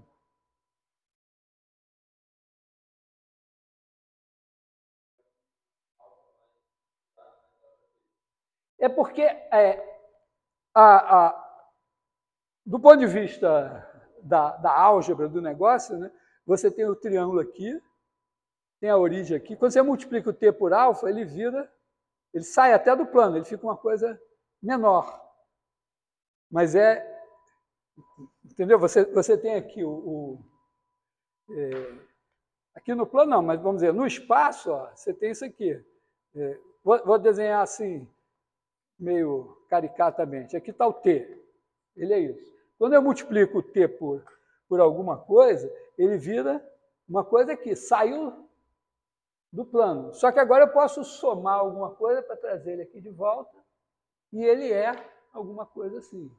É porque, é, a, a, do ponto de vista da, da álgebra do negócio, né, você tem o triângulo aqui, tem a origem aqui. Quando você multiplica o t por alfa, ele vira, ele sai até do plano, ele fica uma coisa menor. Mas é, entendeu? Você, você tem aqui o... o é, aqui no plano não, mas vamos dizer, no espaço, ó, você tem isso aqui. É, vou, vou desenhar assim, meio caricatamente. Aqui está o t, ele é isso. Quando eu multiplico o t por, por alguma coisa, ele vira uma coisa que saiu do plano. Só que agora eu posso somar alguma coisa para trazer ele aqui de volta, e ele é alguma coisa assim.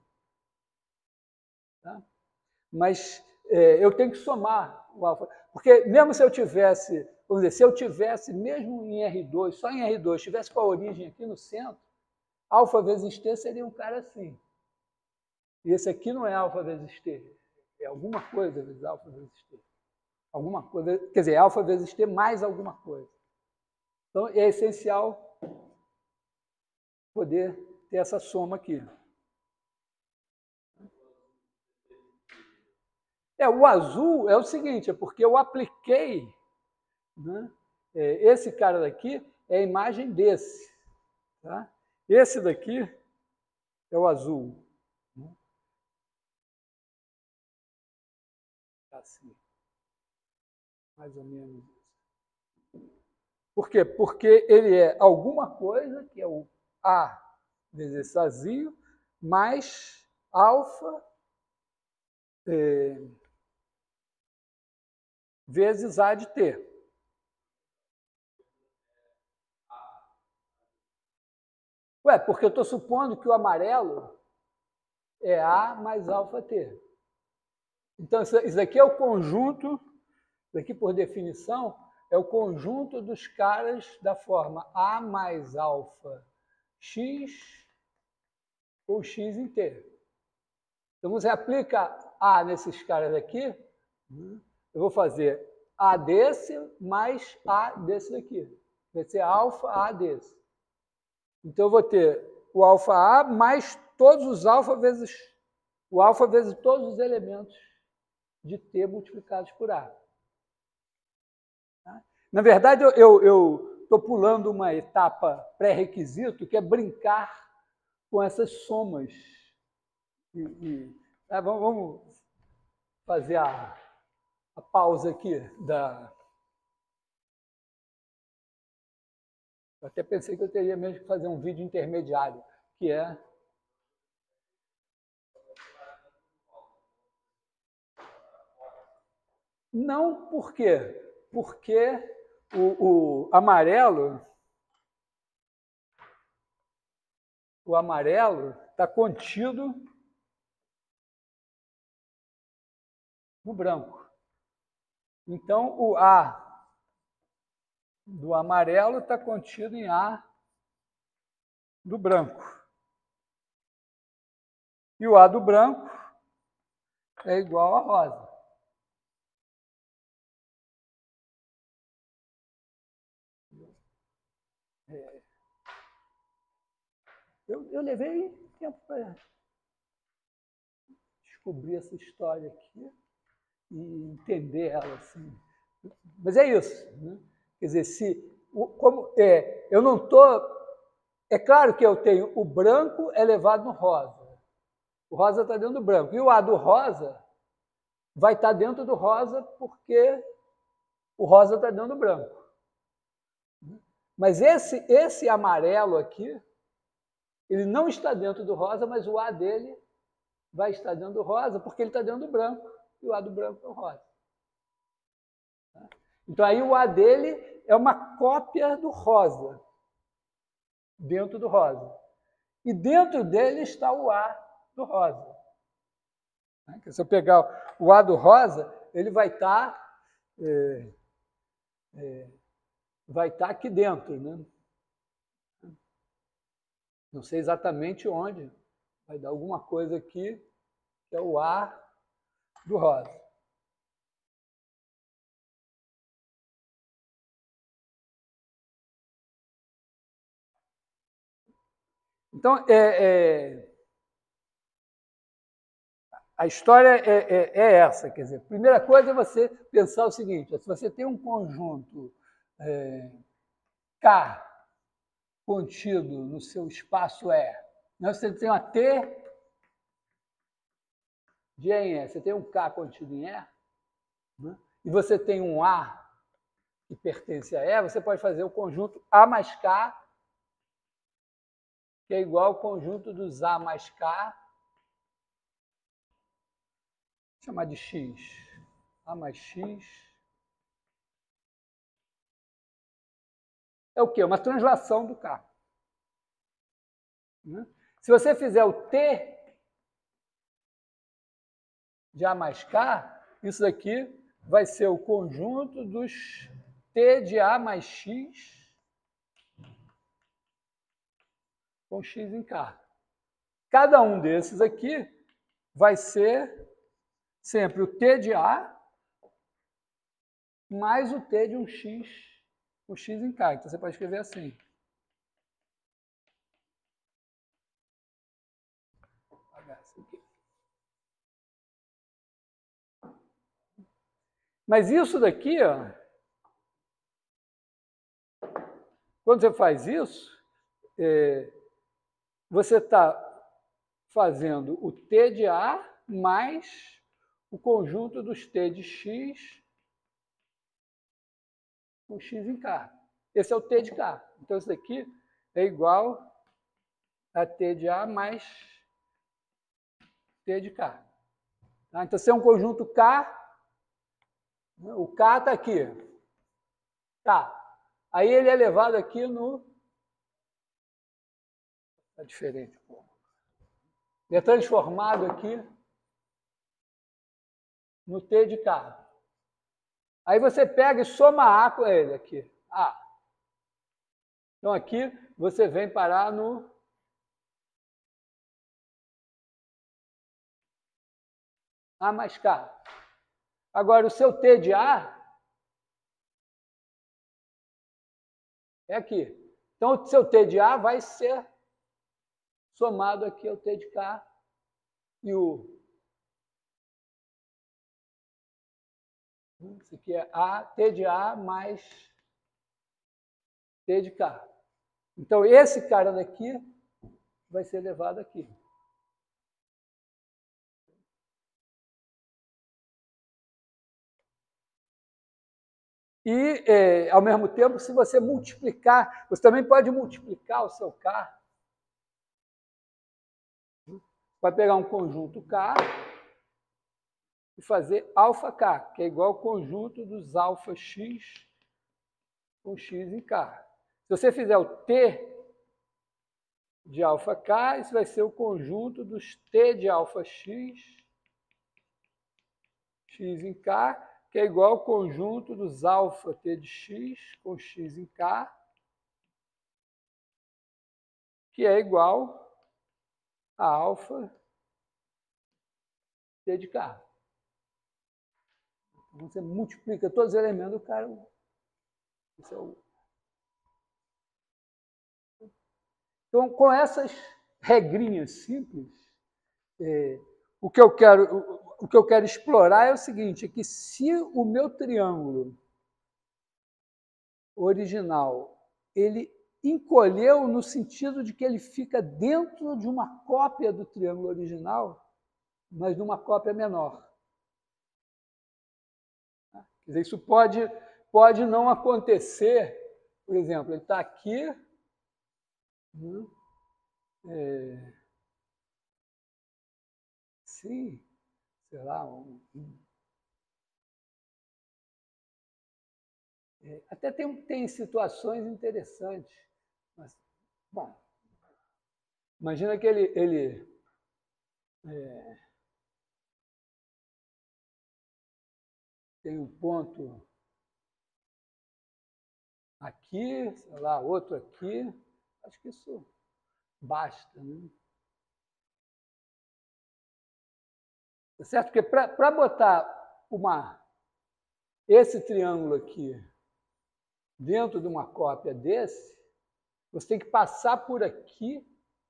Tá? Mas é, eu tenho que somar o alfa. Porque mesmo se eu tivesse, vamos dizer, se eu tivesse, mesmo em R dois, só em R dois, tivesse com a origem aqui no centro, alfa vezes t seria um cara assim. E esse aqui não é alfa vezes t, é alguma coisa vezes alfa vezes t. Alguma coisa, quer dizer, alfa vezes t mais alguma coisa. Então, é essencial poder ter essa soma aqui. É, o azul é o seguinte, é porque eu apliquei, né, é, esse cara daqui é a imagem desse. Tá? Esse daqui é o azul. Né? Assim. Mais ou menos isso. Por quê? Porque ele é alguma coisa, que é o A vezes sozinho, mais alfa é, vezes A de T. Ué, porque eu estou supondo que o amarelo é A mais alfa T. Então, isso daqui é o conjunto, isso daqui por definição, é o conjunto dos caras da forma A mais alfa x ou x em T. Então, você aplica A nesses caras aqui, eu vou fazer A desse mais A desse daqui. Vai ser alfa A desse. Então, eu vou ter o alfa A mais todos os alfa vezes... O alfa vezes todos os elementos de T multiplicados por A. Tá? Na verdade, eu estou pulando uma etapa pré-requisito, que é brincar com essas somas. E, e, tá, vamos, vamos fazer a, a pausa aqui. Da... Eu até pensei que eu teria mesmo que fazer um vídeo intermediário, que é... Não, por quê? Porque o, o amarelo, o amarelo está contido no branco. Então, o A do amarelo está contido em A do branco. E o A do branco é igual a rosa. É. Eu, eu levei tempo para descobrir essa história aqui e entender ela assim. Mas é isso, né? Quer dizer, se como é, eu não estou. É claro que eu tenho o branco elevado no rosa. O rosa está dentro do branco. E o A do rosa vai estar dentro do rosa porque o rosa está dentro do branco. Mas esse, esse amarelo aqui, ele não está dentro do rosa, mas o A dele vai estar dentro do rosa porque ele está dentro do branco. E o A do branco é o rosa. Então aí o A dele é uma cópia do rosa, dentro do rosa. E dentro dele está o A do rosa. Se eu pegar o A do rosa, ele vai estar, é, é, vai estar aqui dentro, né? Não sei exatamente onde. Vai dar alguma coisa aqui, que é o A do rosa. Então, é, é, a história é, é, é essa. Quer dizer, a primeira coisa é você pensar o seguinte: se você tem um conjunto é, K contido no seu espaço E, né, você tem uma T de E em E, você tem um K contido em E, né, e você tem um A que pertence a E, você pode fazer o conjunto A mais K, que é igual ao conjunto dos A mais K, vou chamar de X. A mais X é o quê? Uma translação do K. Se você fizer o T de A mais K, isso daqui vai ser o conjunto dos T de A mais X com X em K. Cada um desses aqui vai ser sempre o T de A mais o T de um X, o X em K. Então, você pode escrever assim. Vou apagar isso aqui. Mas isso daqui, ó, quando você faz isso, é, você está fazendo o T de A mais o conjunto dos T de X com X em K. Esse é o T de K. Então, isso daqui é igual a T de A mais T de K. Tá? Então, se é um conjunto K, o K está aqui. Tá. Aí ele é levado aqui no... Está diferente. Ele é transformado aqui no T de K. Aí você pega e soma A com ele aqui. A. Então aqui você vem parar no A mais K. Agora o seu T de A é aqui. Então o seu T de A vai ser somado aqui ao T de K e o... Isso aqui é A, T de A mais T de K. Então, esse cara daqui vai ser levado aqui. E, é, ao mesmo tempo, se você multiplicar, você também pode multiplicar o seu K. Vai pegar um conjunto K e fazer alfa K, que é igual ao conjunto dos alfa X com X em K. Se você fizer o T de alfa K, isso vai ser o conjunto dos T de alfa X, X em K, que é igual ao conjunto dos alfa t de x com x em k, que é igual a alfa t de k. Então, você multiplica todos os elementos do cara. Esse é o... Então, com essas regrinhas simples, é, o, que eu quero, o, o que eu quero explorar é o seguinte, é que se o meu triângulo original, ele encolheu no sentido de que ele fica dentro de uma cópia do triângulo original, mas de uma cópia menor. Quer dizer, isso pode, pode não acontecer, por exemplo, ele está aqui, né? é, sim, sei lá, um, um, é, até tem, tem situações interessantes, mas, bom, imagina que ele, ele é, tem um ponto aqui, sei lá, outro aqui, acho que isso basta, né? Tá certo? Porque para botar uma, esse triângulo aqui dentro de uma cópia desse, você tem que passar por aqui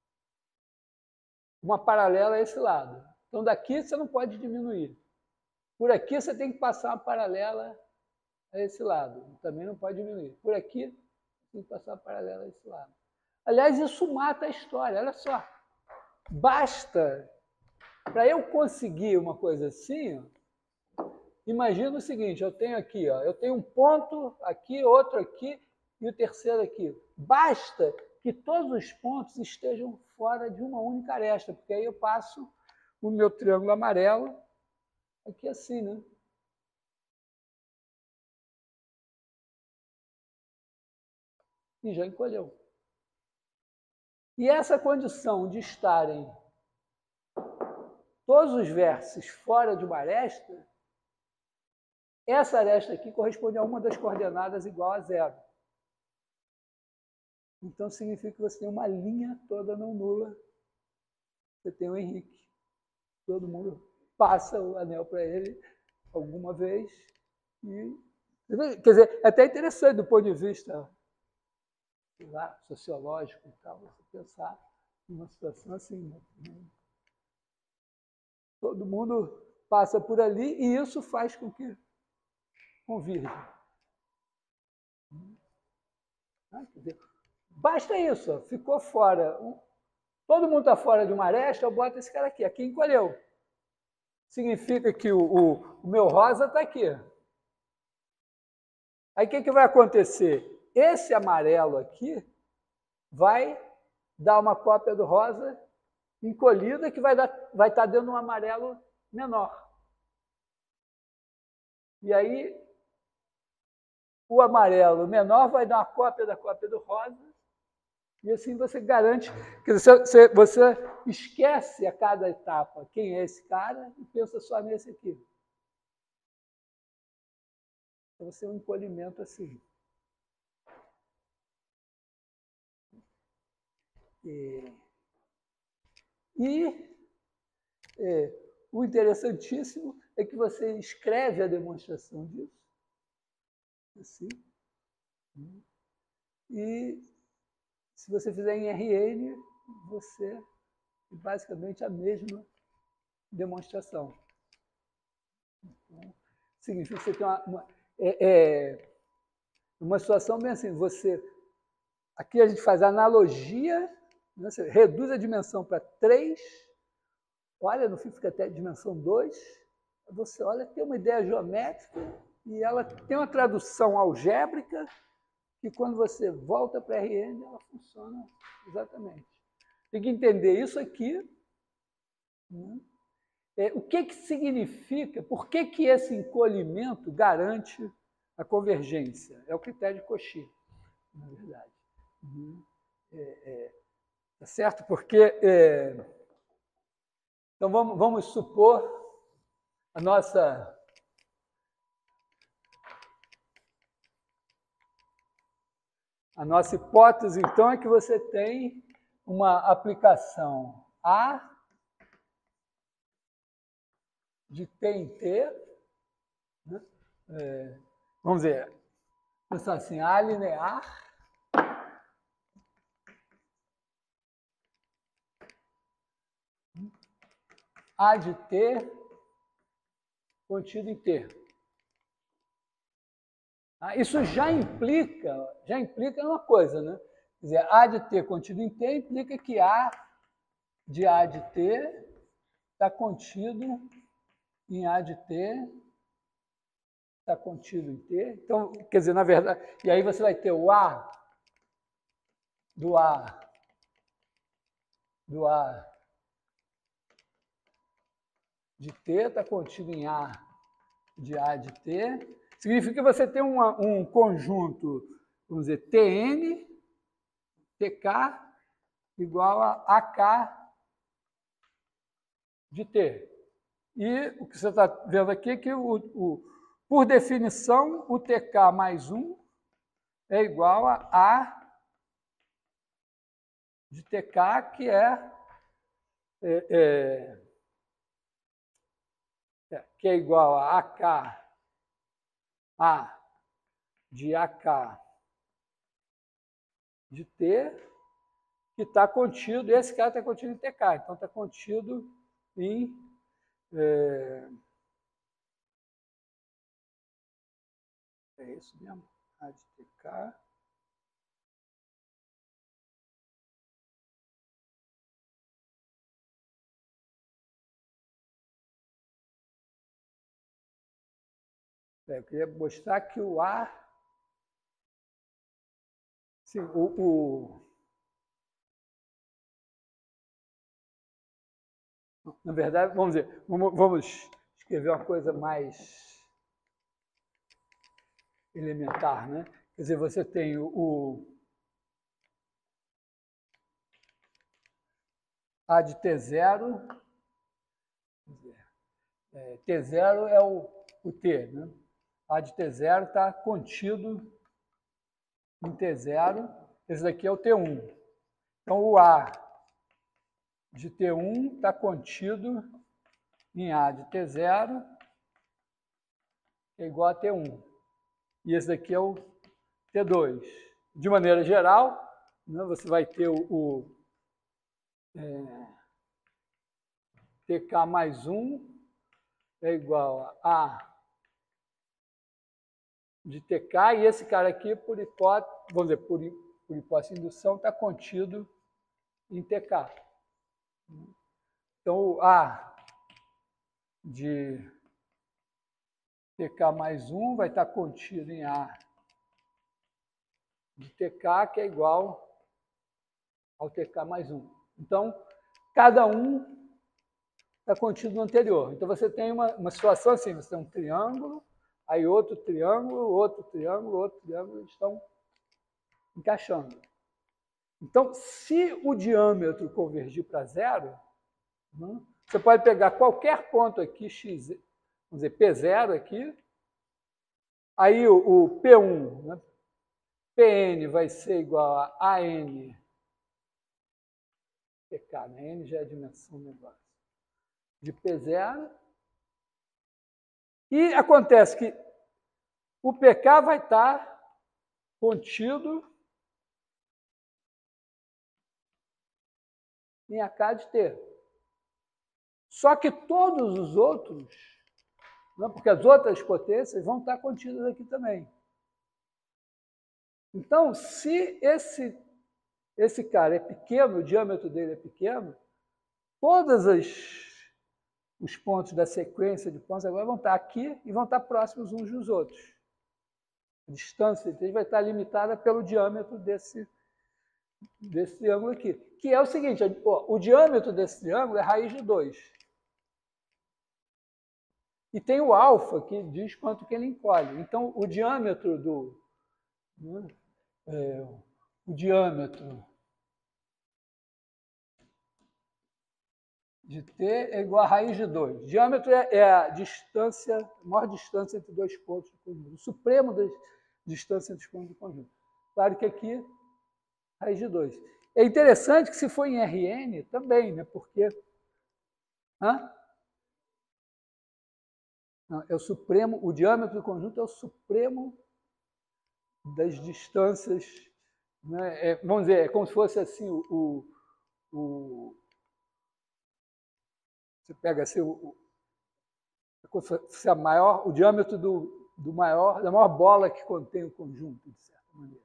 uma paralela a esse lado. Então, daqui você não pode diminuir. Por aqui você tem que passar uma paralela a esse lado. Também não pode diminuir. Por aqui, você tem que passar uma paralela a esse lado. Aliás, isso mata a história. Olha só. Basta, para eu conseguir uma coisa assim, ó, imagina o seguinte, eu tenho aqui, ó, eu tenho um ponto aqui, outro aqui e o terceiro aqui. Basta que todos os pontos estejam fora de uma única aresta, porque aí eu passo o meu triângulo amarelo aqui assim, né? E já encolheu. E essa condição de estarem todos os vértices fora de uma aresta, essa aresta aqui corresponde a uma das coordenadas igual a zero. Então, significa que você tem uma linha toda não nula. Você tem o Henrique. Todo mundo passa o anel para ele alguma vez. E, quer dizer, é até interessante do ponto de vista sei lá, sociológico e tal, você pensar numa situação assim. Né? Todo mundo passa por ali e isso faz com que convirja. Ah, quer dizer, basta isso, ficou fora. Todo mundo está fora de uma aresta, eu boto esse cara aqui. Aqui encolheu. Significa que o, o, o meu rosa está aqui. Aí o que, que vai acontecer? Esse amarelo aqui vai dar uma cópia do rosa encolhida que vai, dar, vai estar dando um amarelo menor. E aí o amarelo menor vai dar uma cópia da cópia do rosa. E assim você garante, quer dizer, você, você esquece a cada etapa quem é esse cara e pensa só nesse aqui. Então você é um encolhimento assim. E, e é, o interessantíssimo é que você escreve a demonstração disso. Assim. E se você fizer em R N, você tem basicamente a mesma demonstração. Então, significa que você tem uma, uma, é, é, uma situação bem assim, você, aqui a gente faz analogia, né, você reduz a dimensão para três, olha, no fim fica até a dimensão dois, você olha, tem uma ideia geométrica e ela tem uma tradução algébrica que quando você volta para R N, ela funciona exatamente. Tem que entender isso aqui. Né? É, o que, que significa, por que, que esse encolhimento garante a convergência? É o critério de Cauchy, na verdade. Uhum. É, é, tá certo? Porque, é, então vamos, vamos supor a nossa, A nossa hipótese, então, é que você tem uma aplicação A de T em T, né? É, vamos ver, pensar assim, A linear A de T contido em T. Ah, isso já implica, já implica uma coisa, né? Quer dizer, A de T contido em T implica que A de A de T está contido em A de T, está contido em T. Então, quer dizer, na verdade, e aí você vai ter o A do A do A de T está contido em A de A de T. Significa que você tem uma, um conjunto, vamos dizer, T N, T K igual a A K de T. E o que você está vendo aqui é que, o, o, por definição, o T K mais um é igual a A de T K, que é, é, é, que é igual a A K A de A K de T, que está contido, esse cara está contido em T K, então está contido em é, é isso mesmo, A de T K. É, eu queria mostrar que o A, sim, o, o na verdade, vamos dizer, vamos, vamos escrever uma coisa mais elementar, né? Quer dizer, você tem o, o A de T zero, é, T zero é o, o T, né? A de T zero está contido em T zero, esse daqui é o T um. Então, o A de T um está contido em A de T zero, que é igual a T um. E esse daqui é o T dois. De maneira geral, né, você vai ter o, o é, T K mais um é igual a A de T K, e esse cara aqui, por hipótese, vamos dizer, por, por hipótese de indução, está contido em T K. Então, o A de T K mais um vai estar contido em A de T K, que é igual ao T K mais um. Então, cada um está contido no anterior. Então, você tem uma, uma situação assim, você tem um triângulo, aí outro triângulo, outro triângulo, outro triângulo, eles estão encaixando. Então, se o diâmetro convergir para zero, né, você pode pegar qualquer ponto aqui, x, vamos dizer, P zero aqui, aí o, o P um, né, P N vai ser igual a A N P K, né? N já é a dimensão do negócio, de P zero. E acontece que o P K vai estar contido em A K de T. Só que todos os outros, não, porque as outras potências vão estar contidas aqui também. Então, se esse, esse cara é pequeno, o diâmetro dele é pequeno, todos as, os pontos da sequência de pontos agora vão estar aqui e vão estar próximos uns dos outros. A distância entre eles vai estar limitada pelo diâmetro desse, desse triângulo aqui. Que é o seguinte, ó, o diâmetro desse triângulo é raiz de dois. E tem o alfa, que diz quanto que ele encolhe. Então, o diâmetro do... Né, é, o diâmetro de T é igual a raiz de dois. Diâmetro é, é a distância, a maior distância entre dois pontos do conjunto. O supremo da distância entre os pontos do conjunto. Claro que aqui, raiz de dois. É interessante que se for em R N, também, né? Porque... Hã? Não, é o supremo, o diâmetro do conjunto é o supremo das distâncias, né? É, vamos dizer, é como se fosse assim, o, o, o você pega assim, o, é como se fosse a maior, o diâmetro do, do maior, da maior bola que contém o conjunto, de certa maneira.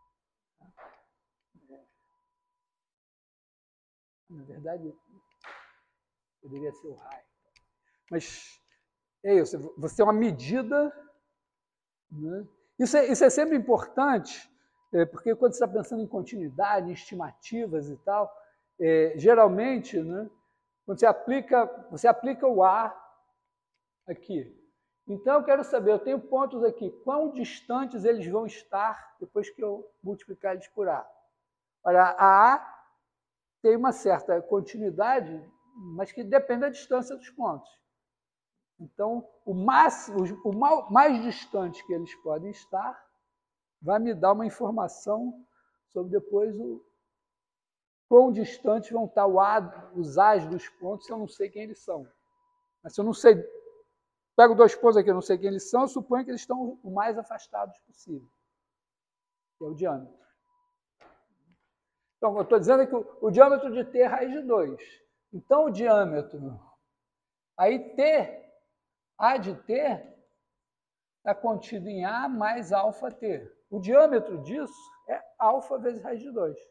Na verdade, poderia ser o raio. Mas é isso, você tem uma medida, né? Isso é, isso é sempre importante, é, porque quando você está pensando em continuidade, em estimativas e tal, é, geralmente, né, quando você aplica, você aplica o A aqui. Então, eu quero saber, eu tenho pontos aqui, quão distantes eles vão estar depois que eu multiplicar eles por A. Ora, a A tem uma certa continuidade, mas que depende da distância dos pontos. Então, o, máximo, o mais distante que eles podem estar vai me dar uma informação sobre depois o quão distantes vão estar o A, os A's dos pontos se eu não sei quem eles são. Mas se eu não sei, pego dois pontos aqui, eu não sei quem eles são, eu suponho que eles estão o mais afastados possível, que é o diâmetro. Então, eu estou dizendo que o, o diâmetro de T é raiz de dois. Então, o diâmetro, aí T, A de T, está contido em A mais alfa T. O diâmetro disso é alfa vezes raiz de dois.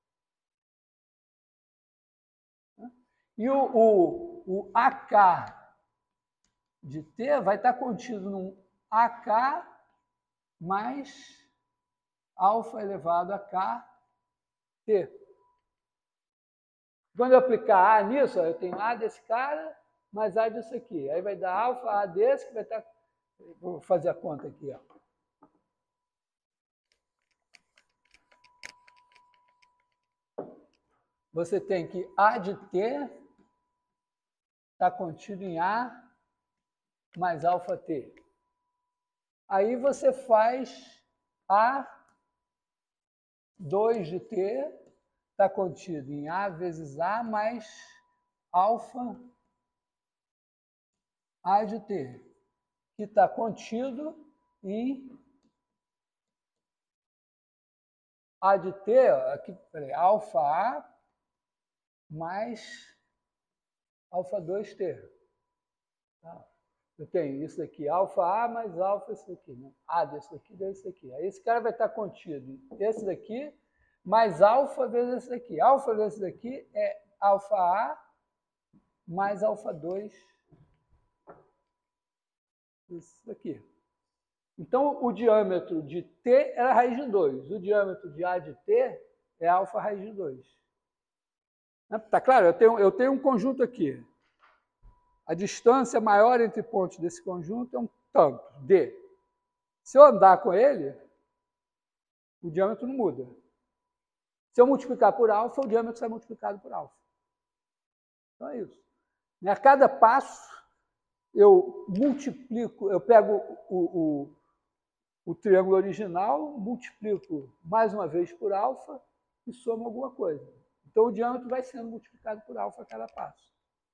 E o, o, o A K de T vai estar contido num A K mais alfa elevado a K T. Quando eu aplicar A nisso, eu tenho A desse cara mais A disso aqui. Aí vai dar alfa A desse, que vai estar... Vou fazer a conta aqui, ó. Você tem que A de T está contido em A mais alfa T. Aí você faz A dois de T está contido em A vezes A mais alfa A de T, que está contido em A de T, aqui, peraí, alfa A mais alfa dois T. Tá? Eu tenho isso aqui, alfa A mais alfa isso aqui. Né? A desse daqui deu isso aqui. Aí esse cara vai estar contido esse daqui mais alfa vezes esse daqui. Alfa vezes esse daqui é alfa A mais alfa dois isso daqui. Então, o diâmetro de T era raiz de dois. O diâmetro de A de T é alfa raiz de dois. Tá claro? Eu tenho, eu tenho um conjunto aqui. A distância maior entre pontos desse conjunto é um tanto, D. Se eu andar com ele, o diâmetro não muda. Se eu multiplicar por alfa, o diâmetro sai multiplicado por alfa. Então é isso. A cada passo, eu multiplico, eu pego o, o, o triângulo original, multiplico mais uma vez por alfa e somo alguma coisa. Então o diâmetro vai sendo multiplicado por alfa a cada passo.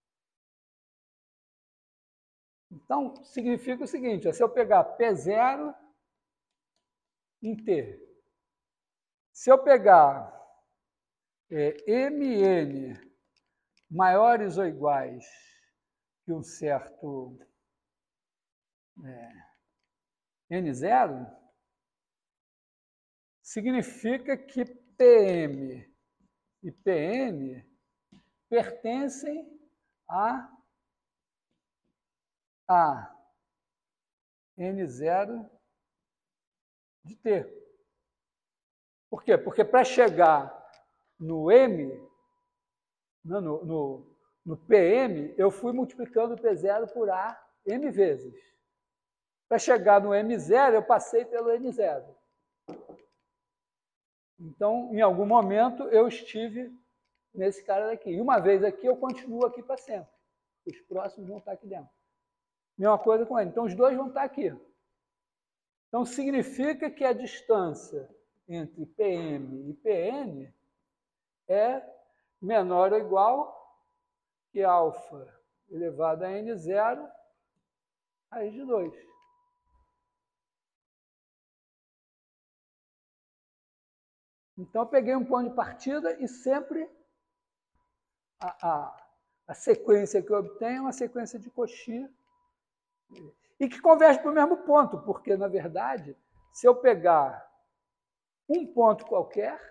Então, significa o seguinte, ó, se eu pegar P zero em T, se eu pegar é, M N maiores ou iguais que um certo é, N zero, significa que P M e P N pertencem a, a N zero de T. Por quê? Porque para chegar no M, no, no, no P M, eu fui multiplicando o P zero por A M vezes. Para chegar no M zero, eu passei pelo N zero. Então, em algum momento, eu estive nesse cara daqui. E uma vez aqui, eu continuo aqui para sempre. Os próximos vão estar aqui dentro. Mesma coisa com ele. Então, os dois vão estar aqui. Então, significa que a distância entre P M e P N é menor ou igual que alfa elevado a N zero raiz de dois. Então, eu peguei um ponto de partida e sempre a, a, a sequência que eu obtenho é uma sequência de Cauchy e que converge para o mesmo ponto, porque, na verdade, se eu pegar um ponto qualquer,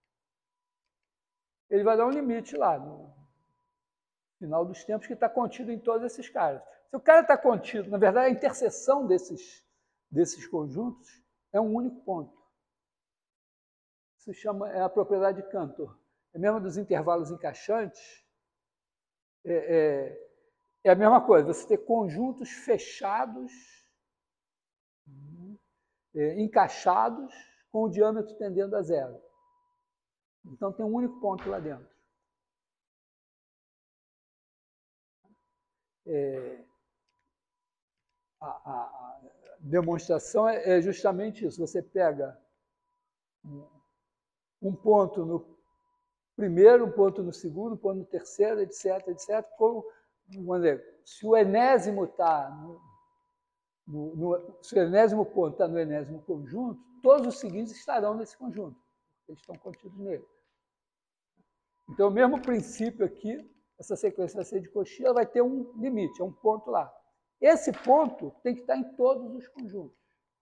ele vai dar um limite lá, no final dos tempos, que está contido em todos esses caras. Se o cara está contido, na verdade, a interseção desses, desses conjuntos é um único ponto. Isso se chama, é a propriedade de Cantor. É mesmo dos intervalos encaixantes, é, é, é a mesma coisa, você ter conjuntos fechados, é, encaixados, com o diâmetro tendendo a zero. Então, tem um único ponto lá dentro. É, a, a, a demonstração é, é justamente isso. Você pega um, um ponto no primeiro, um ponto no segundo, um ponto no terceiro, etc, etc. Como, vamos dizer, se o enésimo está no, no, no, se o enésimo ponto está no enésimo conjunto, todos os seguintes estarão nesse conjunto. Eles estão contidos nele. Então, o mesmo princípio aqui, essa sequência vai ser de Cauchy, ela vai ter um limite, é um ponto lá. Esse ponto tem que estar em todos os conjuntos.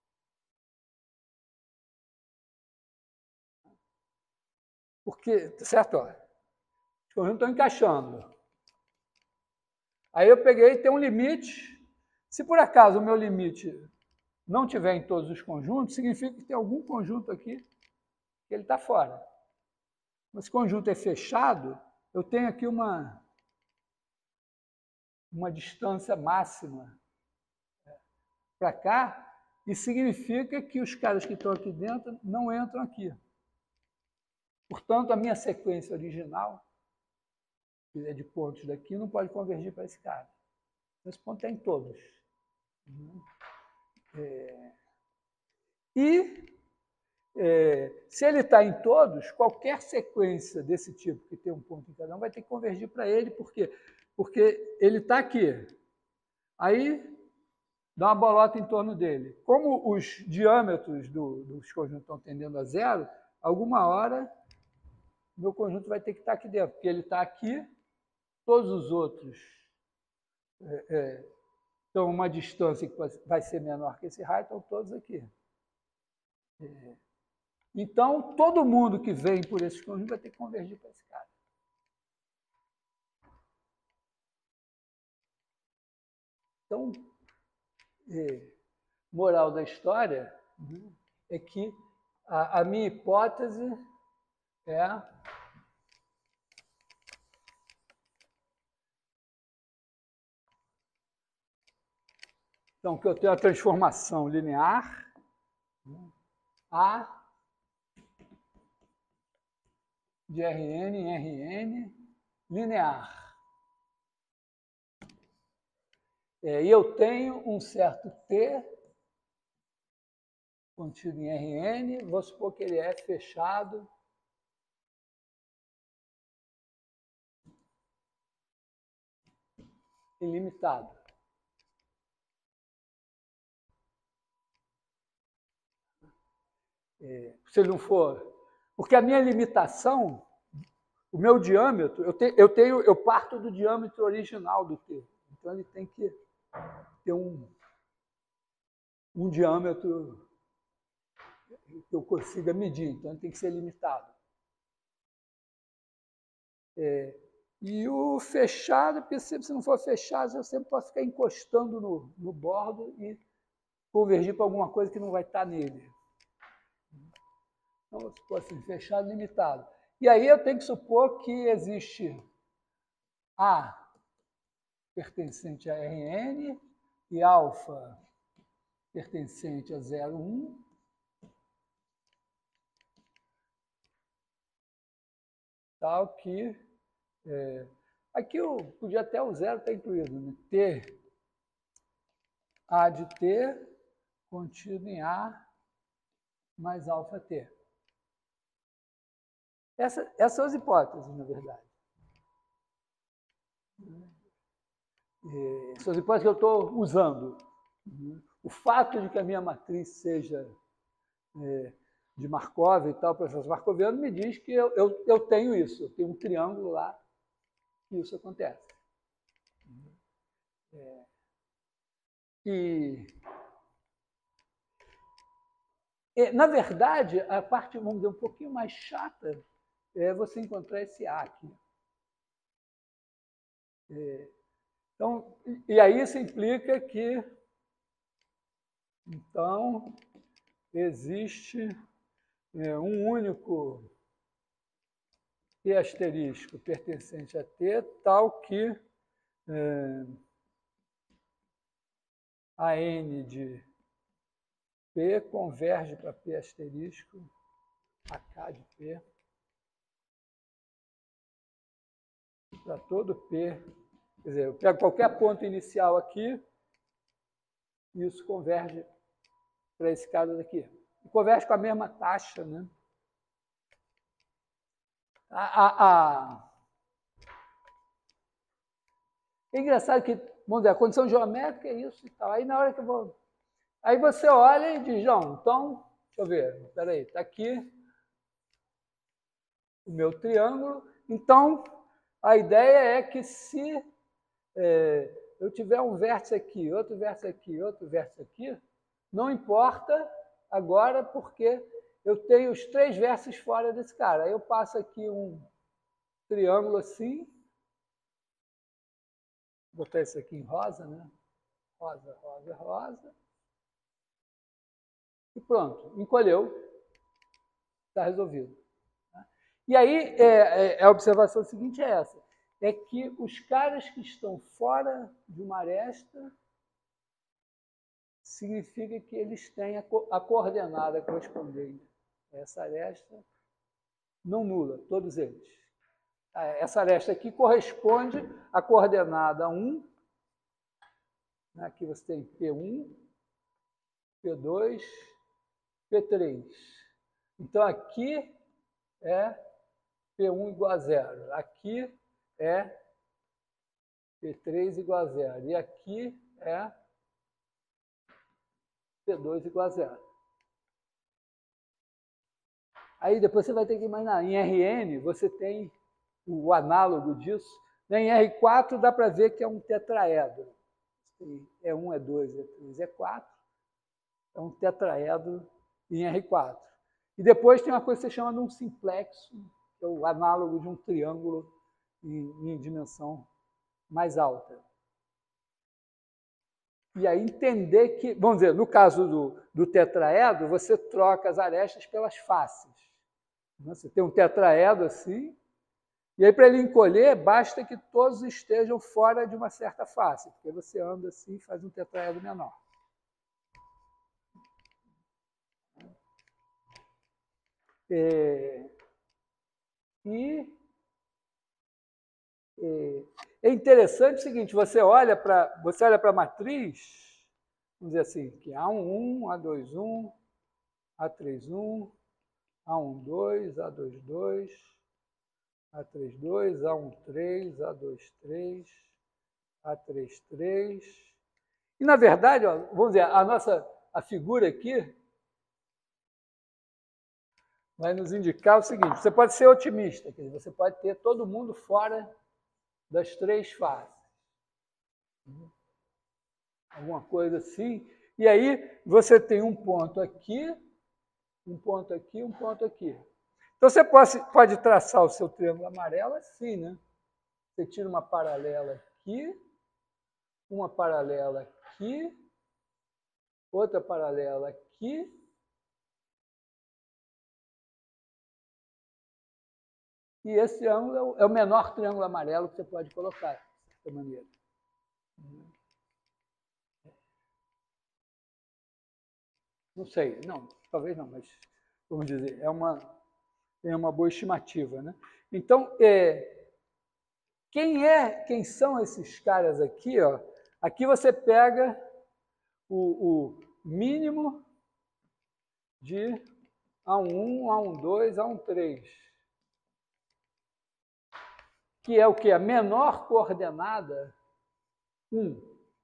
Porque, certo? Ó, os conjuntos estão encaixando. Aí eu peguei, tem um limite. Se por acaso o meu limite não tiver em todos os conjuntos, significa que tem algum conjunto aqui que ele está fora. Esse conjunto é fechado, eu tenho aqui uma, uma distância máxima para cá, e significa que os caras que estão aqui dentro não entram aqui. Portanto, a minha sequência original, que é de pontos daqui, não pode convergir para esse cara. Esse ponto está em todos. É... E, é, se ele está em todos, qualquer sequência desse tipo, que tem um ponto em cada um, vai ter que convergir para ele. Por quê? Porque ele está aqui. Aí, dá uma bolota em torno dele. Como os diâmetros do, dos conjuntos estão tendendo a zero, alguma hora meu conjunto vai ter que estar aqui dentro, porque ele está aqui, todos os outros é, é, estão a uma distância que vai ser menor que esse raio, estão todos aqui. É, então, todo mundo que vem por esses conjuntos vai ter que convergir para esse cara. Então, é, moral da história, né, é que a, a minha hipótese é então que eu tenho a transformação linear, né, A de Rn em Rn linear. É, e eu tenho um certo T contido em Rn, vou supor que ele é fechado ilimitado. É, se ele não for... Porque a minha limitação, o meu diâmetro, eu, te, eu, tenho, eu parto do diâmetro original do T. Então, ele tem que ter um, um diâmetro que eu consiga medir. Então, ele tem que ser limitado. É, e o fechado, porque se não for fechado, eu sempre posso ficar encostando no, no bordo e convergir para alguma coisa que não vai estar nele. Então, se for assim, fechado, limitado. E aí eu tenho que supor que existe A pertencente a Rn e alfa pertencente a zero, um. Tal que... É, aqui eu podia até o zero estar incluído, né? T, A de T contido em A mais alfa T. Essa, essas são as hipóteses, na verdade. É, são as hipóteses que eu estou usando. O fato de que a minha matriz seja é, de Markov e tal, processo markoviano, me diz que eu, eu, eu tenho isso, eu tenho um triângulo lá que isso acontece. É, e, e, na verdade, a parte, vamos dizer, um pouquinho mais chata é você encontrar esse A aqui. É, então, e aí isso implica que, então, existe é, um único P asterisco pertencente a T, tal que é, a N de P converge para P asterisco a K de P para todo P. Quer dizer, eu pego qualquer ponto inicial aqui e isso converge para esse cara daqui. E converge com a mesma taxa, né? A, a, a... É engraçado que, vamos dizer, a condição geométrica é isso e tal. Aí na hora que eu vou... Aí você olha e diz, não, então, deixa eu ver, espera aí, está aqui o meu triângulo. Então, a ideia é que se é, eu tiver um vértice aqui, outro vértice aqui, outro vértice aqui, não importa agora porque eu tenho os três vértices fora desse cara. Aí eu passo aqui um triângulo assim, vou botar isso aqui em rosa, né? Rosa, rosa, rosa. E pronto, encolheu, está resolvido. E aí, é, é, a observação seguinte é essa, é que os caras que estão fora de uma aresta significa que eles têm a, co a coordenada correspondente a essa aresta não nula, todos eles. Essa aresta aqui corresponde à coordenada um, aqui você tem P um, P dois, P três. Então, aqui é P um igual a zero. Aqui é P três igual a zero. E aqui é P dois igual a zero. Aí depois você vai ter que imaginar. Em R N, você tem o análogo disso. Em R quatro, dá para ver que é um tetraedro. É um, é dois, é três, é quatro. É um tetraedro em R quatro. E depois tem uma coisa que você chama de um simplexo, que é o análogo de um triângulo em, em dimensão mais alta. E aí entender que, vamos dizer, no caso do, do tetraedro, você troca as arestas pelas faces. Você tem um tetraedro assim, e aí para ele encolher, basta que todos estejam fora de uma certa face, porque você anda assim e faz um tetraedro menor. É, e é, é interessante o seguinte, você olha para você olha para a matriz, vamos dizer assim, que A um um, A dois um, A três um, A um dois, A dois dois, A três dois, A um três, A dois três, A três três. E, na verdade, ó, vamos dizer, a nossa a figura aqui vai nos indicar o seguinte, você pode ser otimista, quer dizer, você pode ter todo mundo fora das três faces. Alguma coisa assim. E aí você tem um ponto aqui, um ponto aqui, um ponto aqui. Então você pode, pode traçar o seu triângulo amarelo assim, né? Você tira uma paralela aqui, uma paralela aqui, outra paralela aqui. E esse ângulo é o menor triângulo amarelo que você pode colocar, de certa maneira. Não sei, não, talvez não, mas vamos dizer, é uma, é uma boa estimativa, né? Então, é, quem é, quem são esses caras aqui, ó? Aqui você pega o, o mínimo de A um um, A um dois, A um três. que é o quê? A menor coordenada, um.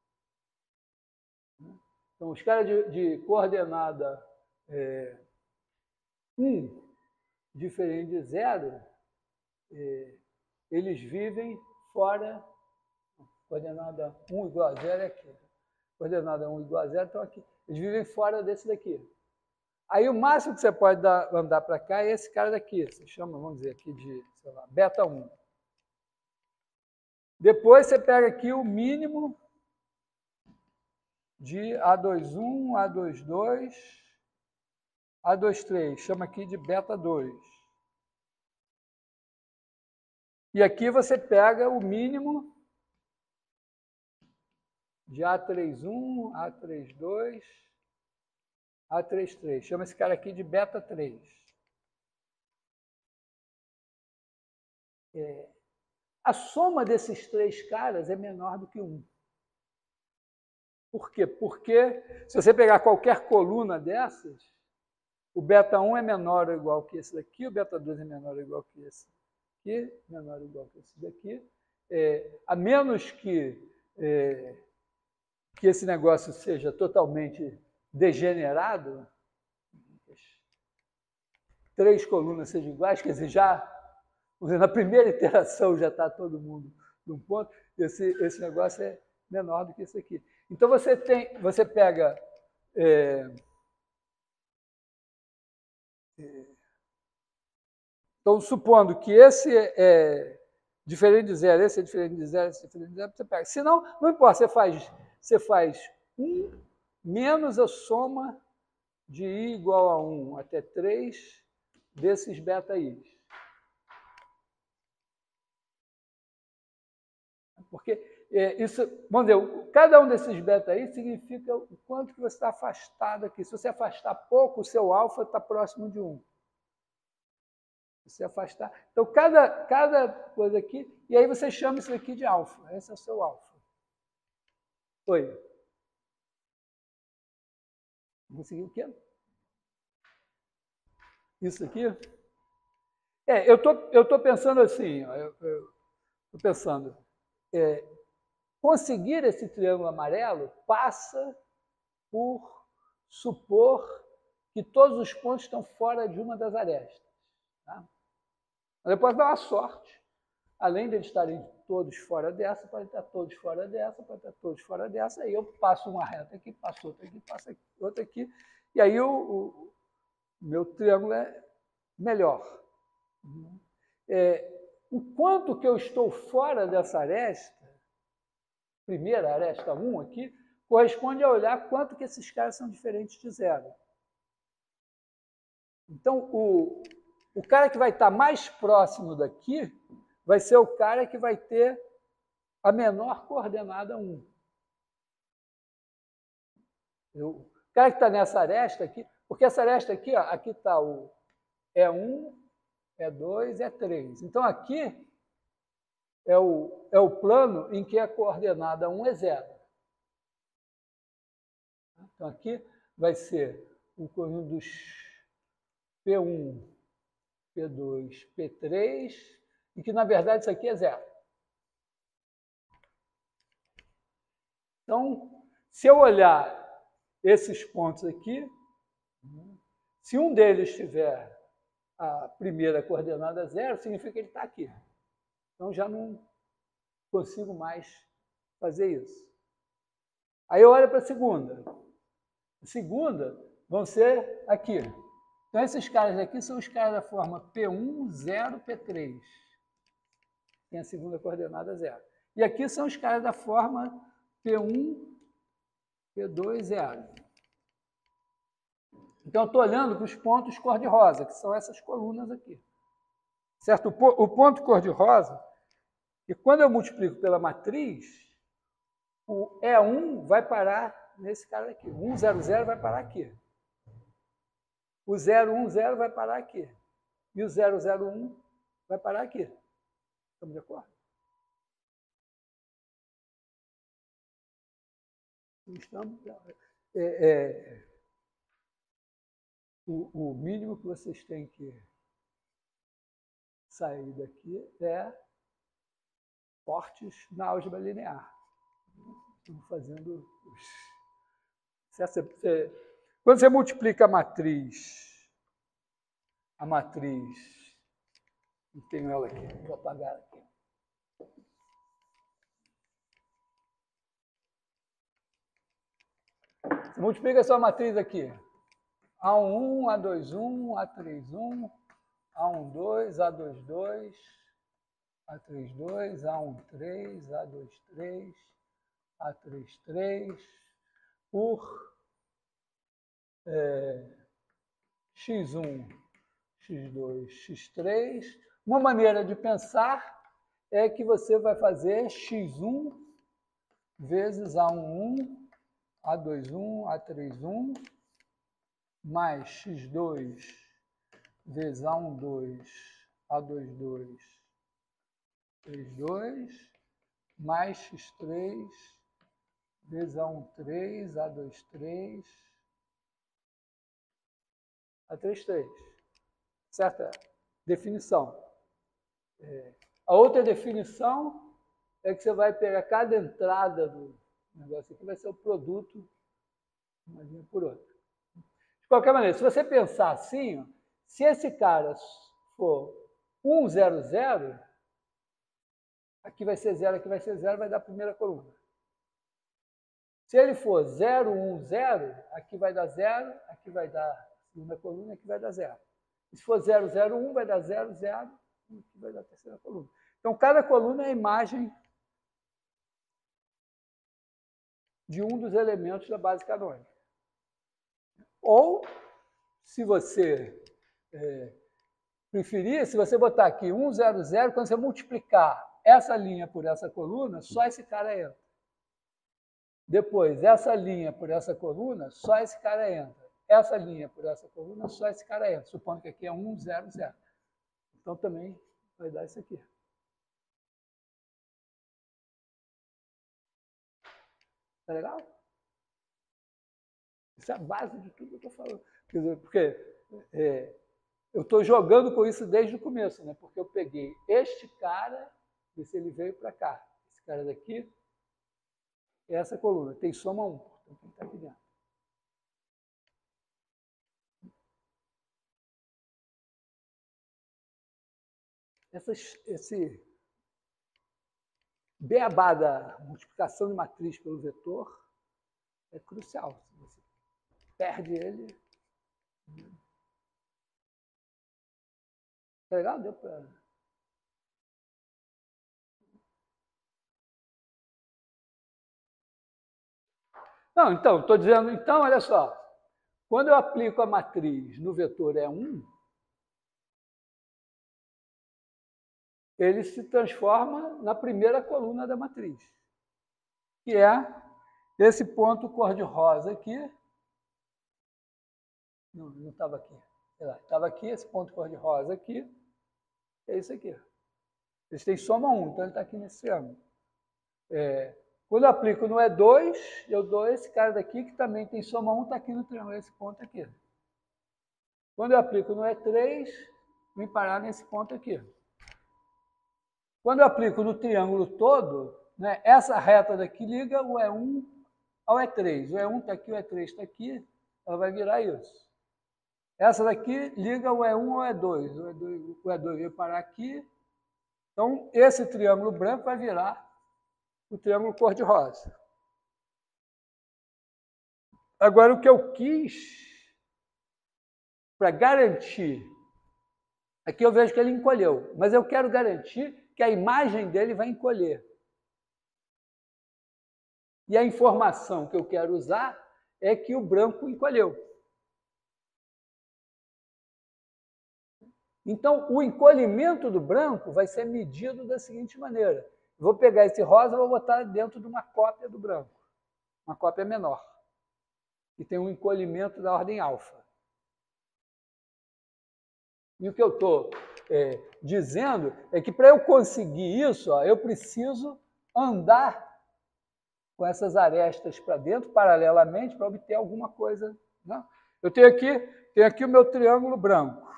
Então, os caras de, de coordenada é, um, diferente de zero, é, eles vivem fora, coordenada um igual a zero é aqui, coordenada um igual a zero estão aqui, eles vivem fora desse daqui. Aí o máximo que você pode dar, andar para cá é esse cara daqui, você chama, vamos dizer aqui de, sei lá, beta um. Depois você pega aqui o mínimo de A dois um, A dois dois, A dois três, chama aqui de beta dois. E aqui você pega o mínimo de A três um, A três dois, A três três. Chama esse cara aqui de beta três. É, a soma desses três caras é menor do que um. Por quê? Porque se você pegar qualquer coluna dessas, o beta um é menor ou igual que esse daqui, o beta dois é menor ou igual que esse aqui, menor ou igual que esse daqui. É, a menos que, é, que esse negócio seja totalmente degenerado, três colunas sejam iguais, quer dizer, já na primeira iteração já está todo mundo num ponto, esse, esse negócio é menor do que isso aqui. Então você tem, você pega é, é, então supondo que esse é diferente de zero, esse é diferente de zero, esse é diferente de zero, você pega. Se não, não importa, você faz, você faz um menos a soma de i igual a um até três desses beta i's. Porque é, isso, vamos dizer, cada um desses beta i significa o quanto que você está afastado aqui. Se você afastar pouco, o seu alfa está próximo de um. Se você afastar. Então, cada, cada coisa aqui, e aí você chama isso aqui de alfa. Esse é o seu alfa. Oi. Conseguiu o quê? Isso aqui? É, eu tô, eu tô pensando assim, ó, eu, eu tô pensando, é, conseguir esse triângulo amarelo passa por supor que todos os pontos estão fora de uma das arestas. Tá? Depois dá uma sorte. Além de eles estarem todos fora dessa, pode estar todos fora dessa, pode estar todos fora dessa, aí eu passo uma reta aqui, passo outra aqui, passo aqui, outra aqui, e aí o, o meu triângulo é melhor. É, o quanto que eu estou fora dessa aresta, primeira aresta um aqui, corresponde a olhar quanto que esses caras são diferentes de zero. Então, o, o cara que vai estar mais próximo daqui vai ser o cara que vai ter a menor coordenada um. O cara que está nessa aresta aqui, porque essa aresta aqui, ó, aqui está o E um, E dois, E três. Então, aqui é o, é o plano em que a coordenada um é zero. Então, aqui vai ser o conjunto dos P um, P dois, P três, e que, na verdade, isso aqui é zero. Então, se eu olhar esses pontos aqui, se um deles tiver a primeira coordenada zero, significa que ele está aqui. Então, já não consigo mais fazer isso. Aí eu olho para a segunda. A segunda vão ser aqui. Então, esses caras aqui são os caras da forma P um, zero, P três. Tem a segunda coordenada zero. E aqui são os caras da forma P um, P dois, zero. Então, eu estou olhando para os pontos cor-de-rosa, que são essas colunas aqui. Certo? O ponto cor-de-rosa, e quando eu multiplico pela matriz, o E um vai parar nesse cara aqui. O um zero zero vai parar aqui. O zero um zero vai parar aqui. E o zero zero um vai parar aqui. Estamos de acordo? Estamos. É, é, o, o mínimo que vocês têm que sair daqui é fortes na álgebra linear. Estamos fazendo... Quando você multiplica a matriz, a matriz, eu tenho ela aqui, vou apagar aqui. Você multiplica a sua matriz aqui. A um, A dois, um, A três, um, A um, dois, A dois, dois, A três, dois, A um, três, A dois, três, A três, três, por é, x um, x dois, x três. Uma maneira de pensar é que você vai fazer x um vezes A um, um, A dois, um, A três, um, mais x dois vezes A um, dois, A dois, dois, três, dois, mais x três vezes A um, três, A dois, três, A três, três. Certa definição. É. A outra definição é que você vai pegar cada entrada do negócio aqui, vai ser o produto uma linha por outra. De qualquer maneira, se você pensar assim, ó, se esse cara for um, zero, zero, aqui vai ser zero, aqui vai ser zero, vai dar a primeira coluna. Se ele for zero, um, zero, aqui vai dar zero, aqui vai dar a segunda coluna, aqui vai dar zero. E se for zero, zero, um, vai dar zero, zero, aqui vai dar a terceira coluna. Então, cada coluna é a imagem de um dos elementos da base canônica. Ou, se você é, preferir, se você botar aqui um, zero, zero, quando você multiplicar essa linha por essa coluna, só esse cara entra. Depois, essa linha por essa coluna, só esse cara entra. Essa linha por essa coluna, só esse cara entra. Supondo que aqui é um, zero, zero. Então, também vai dar isso aqui. Tá legal? Isso é a base de tudo que eu estou falando. Quer dizer, porque é, eu estou jogando com isso desde o começo, né? Porque eu peguei este cara, e se ele veio para cá. Esse cara daqui, essa coluna. Tem soma um, portanto, tem que estar aqui dentro. Essa, esse beabá da multiplicação de matriz pelo vetor é crucial. Se você perde ele... Tá legal? Deu para... Não, então, estou dizendo... Então, olha só. Quando eu aplico a matriz no vetor E um, ele se transforma na primeira coluna da matriz, que é esse ponto cor-de-rosa aqui. Não, não estava aqui. Estava aqui, esse ponto cor-de-rosa aqui. É isso aqui. Eles têm soma um, então ele está aqui nesse triângulo. É, quando eu aplico no E dois, eu dou esse cara daqui, que também tem soma um, está aqui no triângulo, esse ponto aqui. Quando eu aplico no E três, vem parar nesse ponto aqui. Quando eu aplico no triângulo todo, né, essa reta daqui liga o E um ao E três. O E um está aqui, o E três está aqui, ela vai virar isso. Essa daqui liga o E um ao E dois. O E dois, o E dois vai parar aqui. Então, esse triângulo branco vai virar o triângulo cor-de-rosa. Agora, o que eu quis, para garantir, aqui eu vejo que ele encolheu, mas eu quero garantir que a imagem dele vai encolher. E a informação que eu quero usar é que o branco encolheu. Então, o encolhimento do branco vai ser medido da seguinte maneira. Eu vou pegar esse rosa e vou botar dentro de uma cópia do branco. Uma cópia menor. Que tem um encolhimento da ordem alfa. E o que eu estou é, dizendo é que para eu conseguir isso, ó, eu preciso andar com essas arestas para dentro, paralelamente, para obter alguma coisa. Né? Eu tenho aqui, tenho aqui o meu triângulo branco.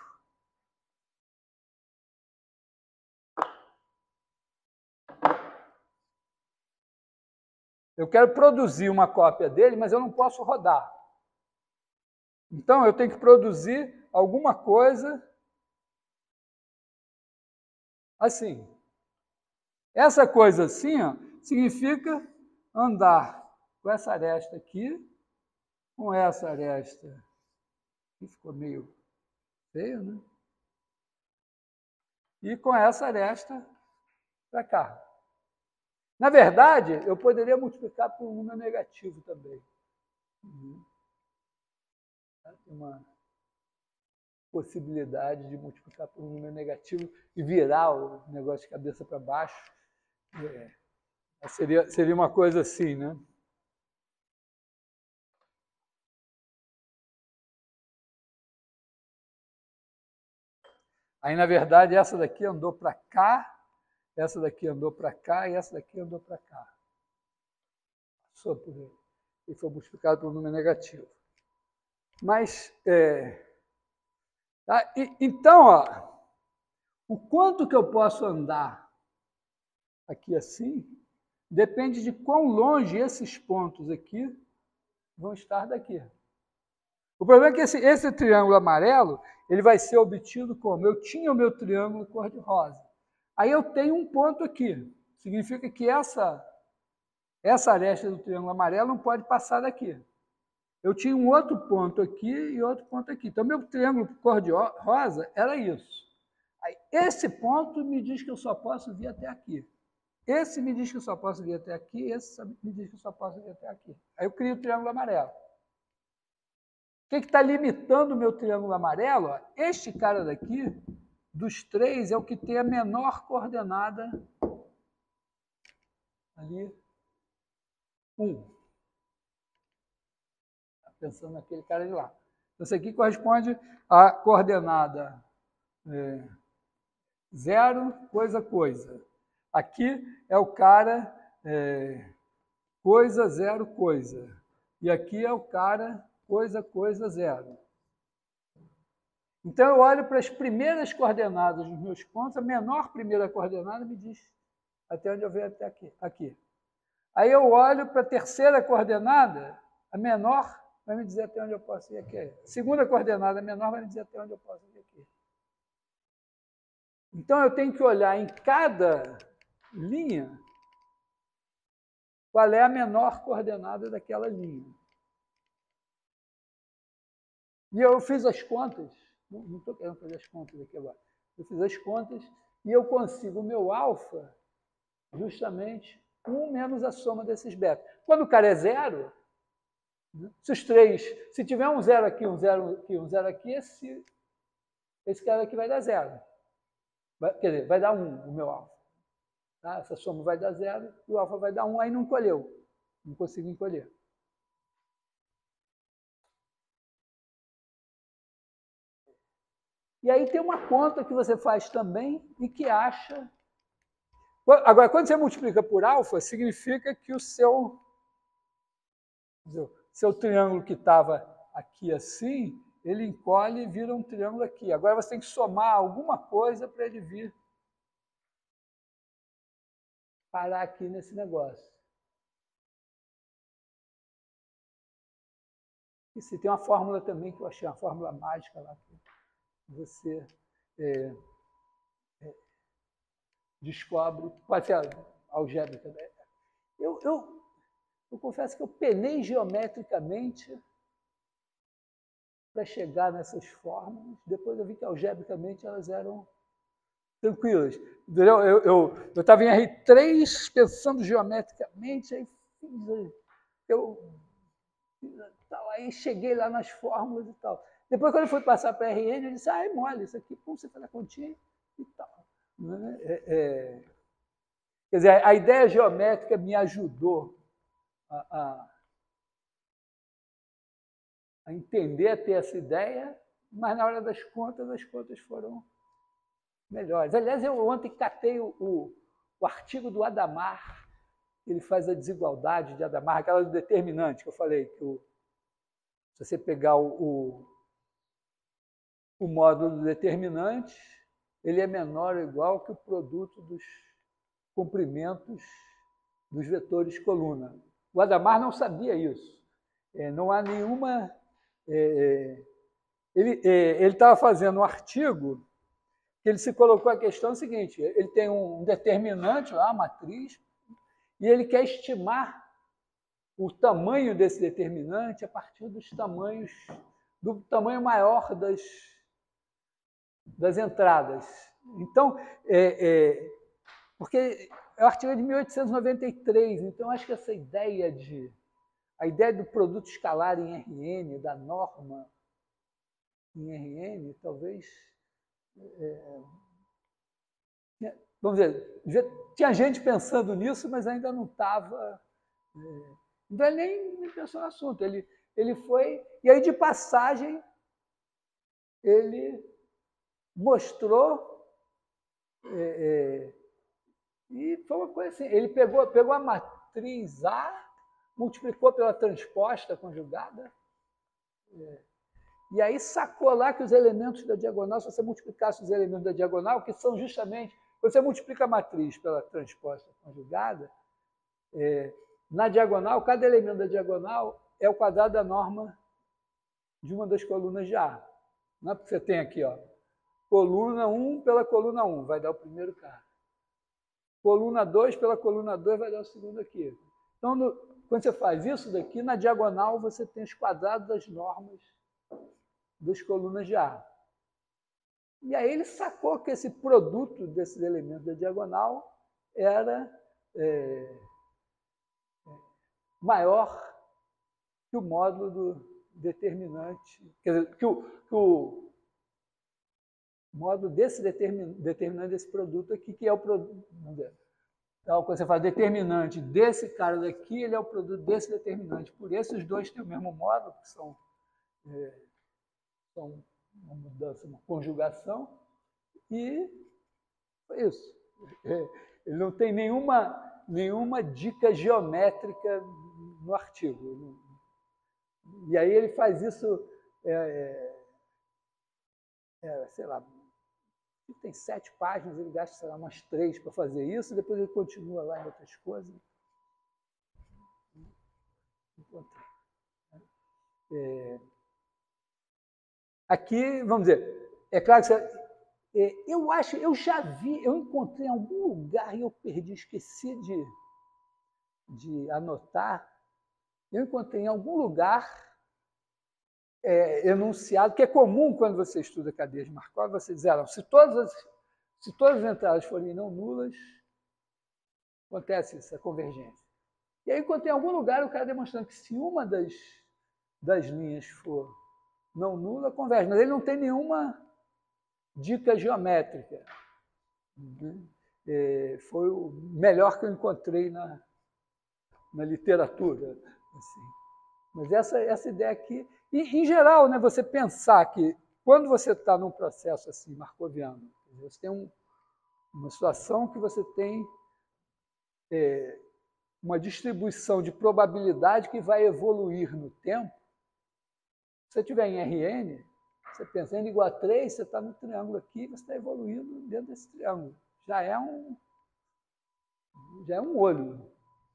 Eu quero produzir uma cópia dele, mas eu não posso rodar. Então, eu tenho que produzir alguma coisa assim. Essa coisa assim, ó, significa andar com essa aresta aqui, com essa aresta, que ficou meio feio, né? E com essa aresta para cá. Na verdade, eu poderia multiplicar por um número negativo também. Tem uma possibilidade de multiplicar por um número negativo e virar o negócio de cabeça para baixo. É, seria, seria uma coisa assim, né? Aí, na verdade, essa daqui andou para cá, essa daqui andou para cá e essa daqui andou para cá. Passou por ele. E foi multiplicado por um número negativo. Mas, é, tá? e, então, ó, o quanto que eu posso andar aqui assim, depende de quão longe esses pontos aqui vão estar daqui. O problema é que esse, esse triângulo amarelo, ele vai ser obtido como? Eu tinha o meu triângulo cor-de-rosa. Aí eu tenho um ponto aqui. Significa que essa, essa aresta do triângulo amarelo não pode passar daqui. Eu tinha um outro ponto aqui e outro ponto aqui. Então, meu triângulo cor-de-rosa era isso. Aí, esse ponto me diz que eu só posso vir até aqui. Esse me diz que eu só posso vir até aqui, esse me diz que eu só posso vir até aqui. Aí eu crio o triângulo amarelo. O que está limitando o meu triângulo amarelo? Ó, este cara daqui, dos três, é o que tem a menor coordenada ali, um. Está pensando naquele cara de lá. Então, isso aqui corresponde à coordenada é, zero, coisa, coisa. Aqui é o cara é, coisa, zero, coisa. E aqui é o cara coisa, coisa, zero. Então, eu olho para as primeiras coordenadas dos meus pontos, a menor primeira coordenada me diz até onde eu venho até aqui. aqui. Aí eu olho para a terceira coordenada, a menor vai me dizer até onde eu posso ir aqui. A segunda coordenada, a menor, vai me dizer até onde eu posso ir aqui. Então, eu tenho que olhar em cada linha qual é a menor coordenada daquela linha. E eu fiz as contas, não estou querendo fazer as contas aqui agora, eu fiz as contas e eu consigo o meu alfa justamente um menos a soma desses betas. Quando o cara é zero, se os três, se tiver um zero aqui, um zero aqui, um zero aqui, esse, esse cara aqui vai dar zero. Vai, quer dizer, vai dar um o meu alfa. Tá? Essa soma vai dar zero e o alfa vai dar um, aí não encolheu. Não consigo encolher. E aí tem uma conta que você faz também e que acha... Agora, quando você multiplica por alfa, significa que o seu, seu triângulo que estava aqui assim, ele encolhe e vira um triângulo aqui. Agora você tem que somar alguma coisa para ele vir parar aqui nesse negócio. E se tem uma fórmula também que eu achei, uma fórmula mágica lá, que você é, é, descobre, pode ser algébrica também. Eu, eu, eu confesso que eu penei geometricamente para chegar nessas fórmulas, depois eu vi que algebricamente elas eram tranquilas. Entendeu? Eu estava eu, eu em R três pensando geometricamente, aí fiz, eu, tal, aí cheguei lá nas fórmulas e tal. Depois, quando eu fui passar para R N, eu disse, ah, é mole, isso aqui, pum, você faz a continha e tal. É, é... Quer dizer, a ideia geométrica me ajudou a, a, a entender, a ter essa ideia, mas na hora das contas, as contas foram melhores. Aliás, eu ontem catei o, o, o artigo do Hadamard, ele faz a desigualdade de Hadamard, aquela do determinante que eu falei, que o, se você pegar o, o, o módulo determinante, ele é menor ou igual que o produto dos comprimentos dos vetores coluna. O Adamar não sabia isso. É, não há nenhuma... É, ele estava fazendo um artigo que ele se colocou a questão seguinte, ele tem um determinante lá, uma matriz, e ele quer estimar o tamanho desse determinante a partir dos tamanhos, do tamanho maior das, das entradas. Então, é, é, porque é o artigo de mil oitocentos e noventa e três, então acho que essa ideia de a ideia do produto escalar em R N, da norma em R N, talvez é, vamos dizer, tinha gente pensando nisso, mas ainda não estava, é, não é nem, nem pensou no assunto. Ele, ele foi, e aí de passagem, ele mostrou, é, é, e foi uma coisa assim, ele pegou, pegou a matriz A, multiplicou pela transposta conjugada, é, e aí sacou lá que os elementos da diagonal, se você multiplicasse os elementos da diagonal, que são justamente, você multiplica a matriz pela transposta conjugada, é, na diagonal, cada elemento da diagonal é o quadrado da norma de uma das colunas de A. Não é porque você tem aqui, ó, coluna um pela coluna um, vai dar o primeiro cara. Coluna dois pela coluna dois vai dar o segundo aqui. Então, no, quando você faz isso daqui, na diagonal você tem os quadrados das normas das colunas de A. E aí ele sacou que esse produto desses elementos da diagonal era é, maior que o módulo do determinante, quer dizer, que o, que o módulo desse determin, determinante desse produto aqui, que é o produto. Então, quando você fala determinante desse cara daqui, ele é o produto desse determinante. Por isso, os dois têm o mesmo módulo, que são, é, são uma mudança, uma conjugação, e foi isso. É, ele não tem nenhuma, nenhuma dica geométrica no artigo. E aí ele faz isso, é, é, é, sei lá, tem sete páginas, ele gasta, sei lá, umas três para fazer isso, depois ele continua lá em outras coisas. É, aqui, vamos dizer, é claro que você, é, eu acho, eu já vi, eu encontrei em algum lugar e eu perdi, esqueci de, de anotar, eu encontrei em algum lugar é, enunciado, que é comum quando você estuda cadeias de Markov, você diz, ah, se todas as, se todas as entradas forem não nulas, acontece isso, a convergência. E aí encontrei em algum lugar o cara demonstrando que se uma das, das linhas for não nula, converge, mas ele não tem nenhuma dica geométrica. É, foi o melhor que eu encontrei na, na literatura. Assim. Mas essa, essa ideia aqui... E, em geral, né, você pensar que quando você está num processo assim, markoviano, você tem um, uma situação que você tem é, uma distribuição de probabilidade que vai evoluir no tempo. Se você estiver em R N, você pensa n igual a três, você está no triângulo aqui, você está evoluindo dentro desse triângulo. Já é um, já é um olho.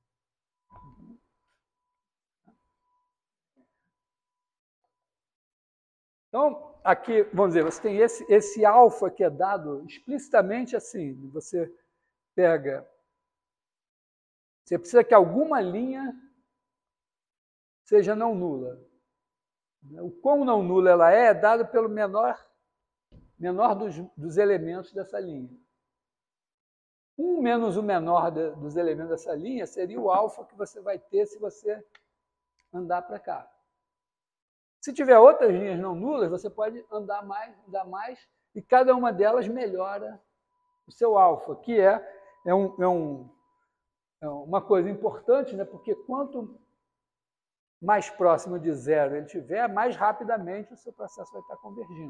Então, aqui, vamos dizer, você tem esse, esse alfa que é dado explicitamente assim. Você pega... Você precisa que alguma linha seja não nula. O quão não nula ela é, é dado pelo menor, menor dos, dos elementos dessa linha. Um menos o menor de, dos elementos dessa linha seria o alfa que você vai ter se você andar para cá. Se tiver outras linhas não nulas, você pode andar mais, andar mais, e cada uma delas melhora o seu alfa, que é, é, um, é, um, é uma coisa importante, né? Porque quanto mais próximo de zero ele tiver, mais rapidamente o seu processo vai estar convergindo.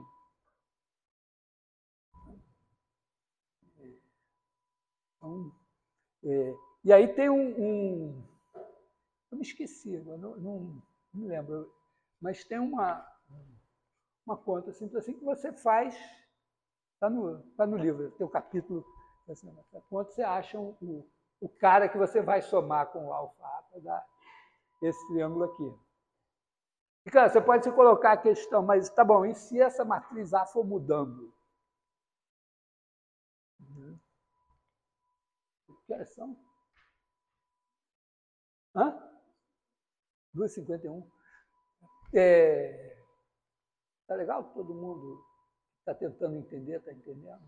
Então, é, e aí tem um, um... Eu me esqueci, eu não, não, não me lembro, mas tem uma, uma conta simples assim que você faz, está no, tá no livro, tem o capítulo, assim, quanto você acha o, o cara que você vai somar com o alfa A para dar esse triângulo aqui. E, claro, você pode se colocar a questão, mas tá bom, e se essa matriz A for mudando? Que horas são? Hã? duas e cinquenta e um. É... Tá legal? Todo mundo está tentando entender, está entendendo?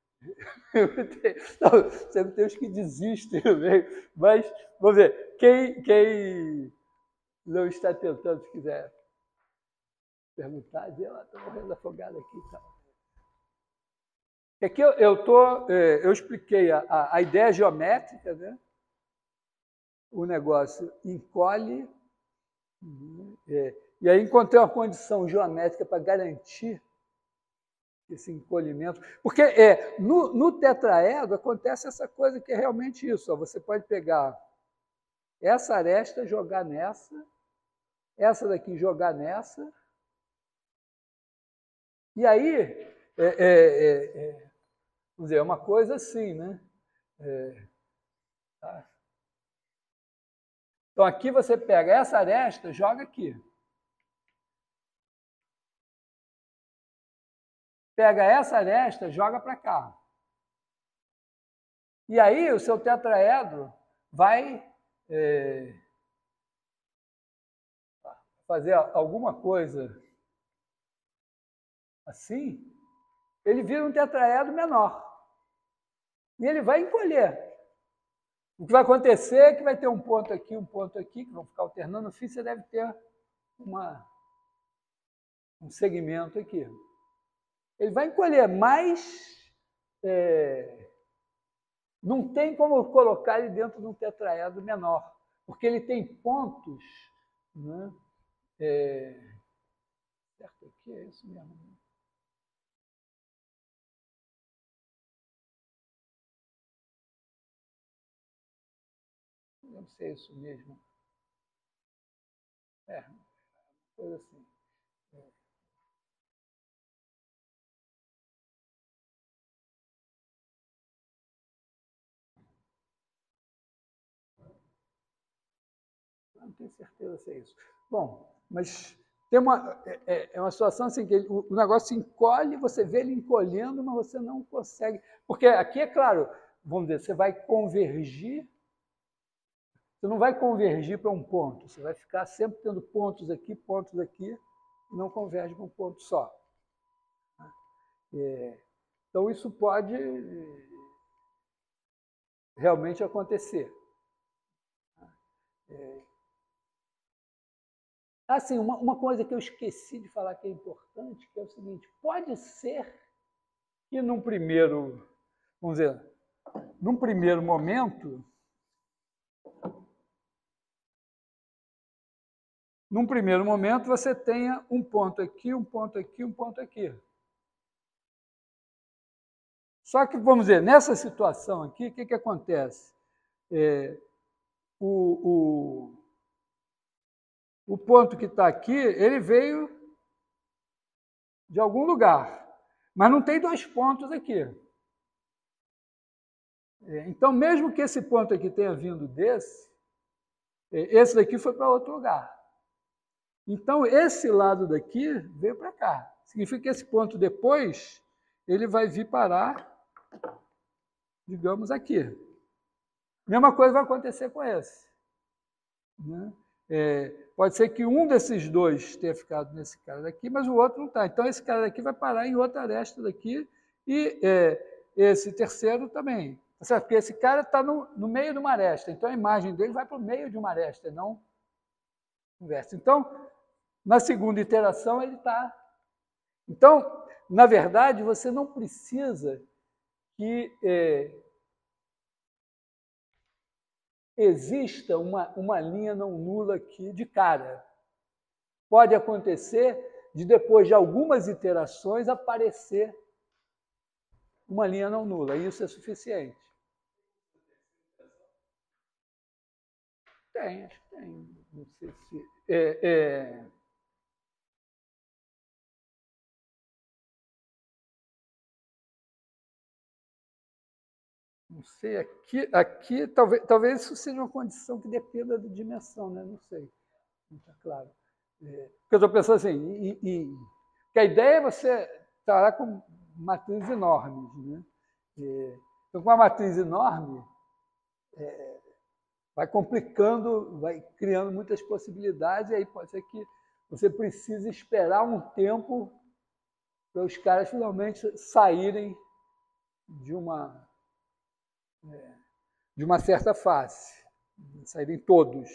Não, sempre tem os que desistem também, mas vamos ver, quem, quem não está tentando, se quiser perguntar, dizer, ah, estou morrendo afogado aqui e tal. Aqui eu, eu, tô, eu expliquei a, a ideia geométrica, né? O negócio encolhe, é, e aí encontrei uma condição geométrica para garantir esse encolhimento. Porque é, no, no tetraedro acontece essa coisa que é realmente isso. Ó, você pode pegar essa aresta, jogar nessa, essa daqui jogar nessa, e aí, é, é, é, é, vamos dizer, é uma coisa assim, né? É, tá? Então, aqui você pega essa aresta, joga aqui. Pega essa aresta, joga para cá. E aí o seu tetraedro vai é, fazer alguma coisa assim, ele vira um tetraedro menor. E ele vai encolher. O que vai acontecer é que vai ter um ponto aqui, um ponto aqui, que vão ficar alternando. No fim, você deve ter uma, um segmento aqui. Ele vai encolher, mas é, não tem como colocar ele dentro de um tetraedro menor, porque ele tem pontos, né? É, certo aqui, é isso mesmo. Não sei se é isso mesmo. É, coisa assim. É. Não tenho certeza se é isso. Bom, mas tem uma, é, é uma situação assim que ele, o, o negócio encolhe, você vê ele encolhendo, mas você não consegue. Porque aqui, é claro, vamos dizer, você vai convergir, você não vai convergir para um ponto, você vai ficar sempre tendo pontos aqui, pontos aqui, e não converge para um ponto só. É, então, isso pode realmente acontecer. É, assim, uma, uma coisa que eu esqueci de falar que é importante, que é o seguinte, pode ser que num primeiro, vamos dizer, num primeiro momento, num primeiro momento você tenha um ponto aqui, um ponto aqui, um ponto aqui. Só que, vamos dizer, nessa situação aqui, o que, que acontece? É, o, o, o ponto que está aqui, ele veio de algum lugar, mas não tem dois pontos aqui. É, então, mesmo que esse ponto aqui tenha vindo desse, é, esse daqui foi para outro lugar. Então, esse lado daqui veio para cá. Significa que esse ponto depois, ele vai vir parar, digamos, aqui. Mesma coisa vai acontecer com esse. Né? É, pode ser que um desses dois tenha ficado nesse cara daqui, mas o outro não está. Então, esse cara daqui vai parar em outra aresta daqui e é, esse terceiro também. Porque esse cara está no, no meio de uma aresta, então a imagem dele vai para o meio de uma aresta, não inverso. Então, na segunda iteração, ele está... Então, na verdade, você não precisa que é, exista uma, uma linha não nula aqui de cara. Pode acontecer de, depois de algumas iterações, aparecer uma linha não nula. Isso é suficiente. Tem, acho que tem. Não sei se... É, é... Não sei, aqui, aqui talvez, talvez isso seja uma condição que dependa da dimensão, né? Não sei. Não está claro. É, porque eu estou pensando assim, e, e, que a ideia é você trabalhar com matrizes enormes. Né? É, então, com uma matriz enorme, é, vai complicando, vai criando muitas possibilidades, e aí pode ser que você precise esperar um tempo para os caras finalmente saírem de uma, é, de uma certa face, saírem todos.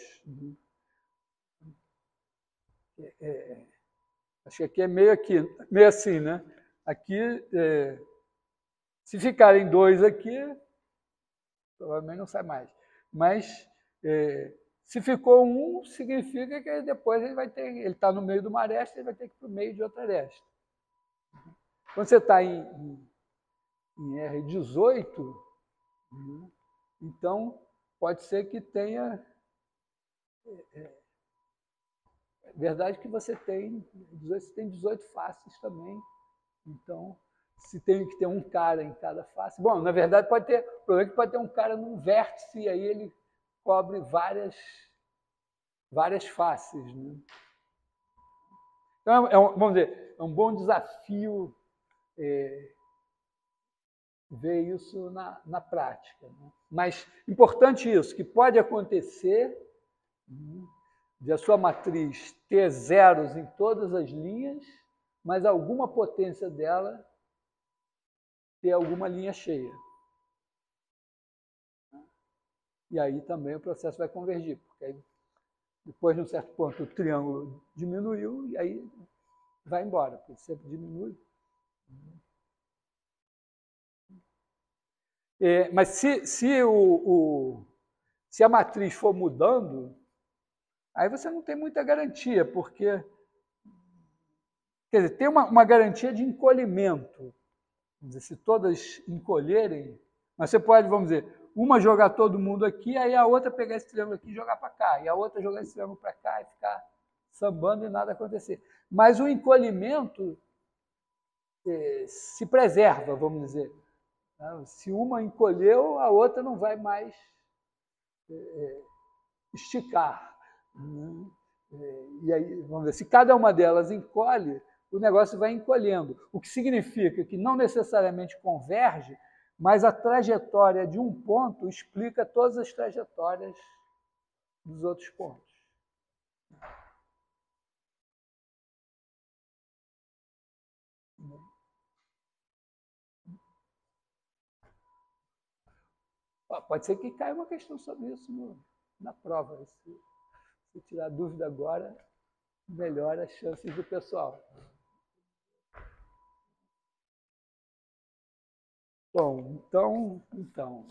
É, é, acho que aqui é meio, aqui, meio assim, né? Aqui, é, se ficarem dois aqui, provavelmente não sai mais. Mas é, se ficou um, significa que depois ele vai ter, ele está no meio de uma aresta, ele vai ter que ir para o meio de outra aresta. Quando você está em, em, em R dezoito, né, então pode ser que tenha. É, é verdade que você tem dezoito, você tem dezoito faces também. Então, se tem que ter um cara em cada face. Bom, na verdade, pode ter. O problema é que pode ter um cara num vértice e aí ele cobre várias, várias faces. Né? Então, é um, vamos dizer, é um bom desafio é, ver isso na, na prática. Né? Mas importante isso, que pode acontecer né, de a sua matriz ter zeros em todas as linhas, mas alguma potência dela ter alguma linha cheia. E aí também o processo vai convergir, porque aí, depois de um certo ponto o triângulo diminuiu e aí vai embora, porque sempre diminui. É, mas se, se, o, o, se a matriz for mudando, aí você não tem muita garantia, porque quer dizer, tem uma, uma garantia de encolhimento. Vamos dizer, se todas encolherem, mas você pode, vamos dizer, uma jogar todo mundo aqui, aí a outra pegar esse triângulo aqui e jogar para cá, e a outra jogar esse triângulo para cá e ficar sambando e nada acontecer. Mas o encolhimento eh, se preserva, vamos dizer. Se uma encolheu, a outra não vai mais eh, esticar. Né? E aí, vamos dizer, se cada uma delas encolhe, o negócio vai encolhendo, o que significa que não necessariamente converge, mas a trajetória de um ponto explica todas as trajetórias dos outros pontos. Pode ser que caia uma questão sobre isso no, na prova. Se, se tirar dúvida agora, melhora as chances do pessoal. Bom, então, então.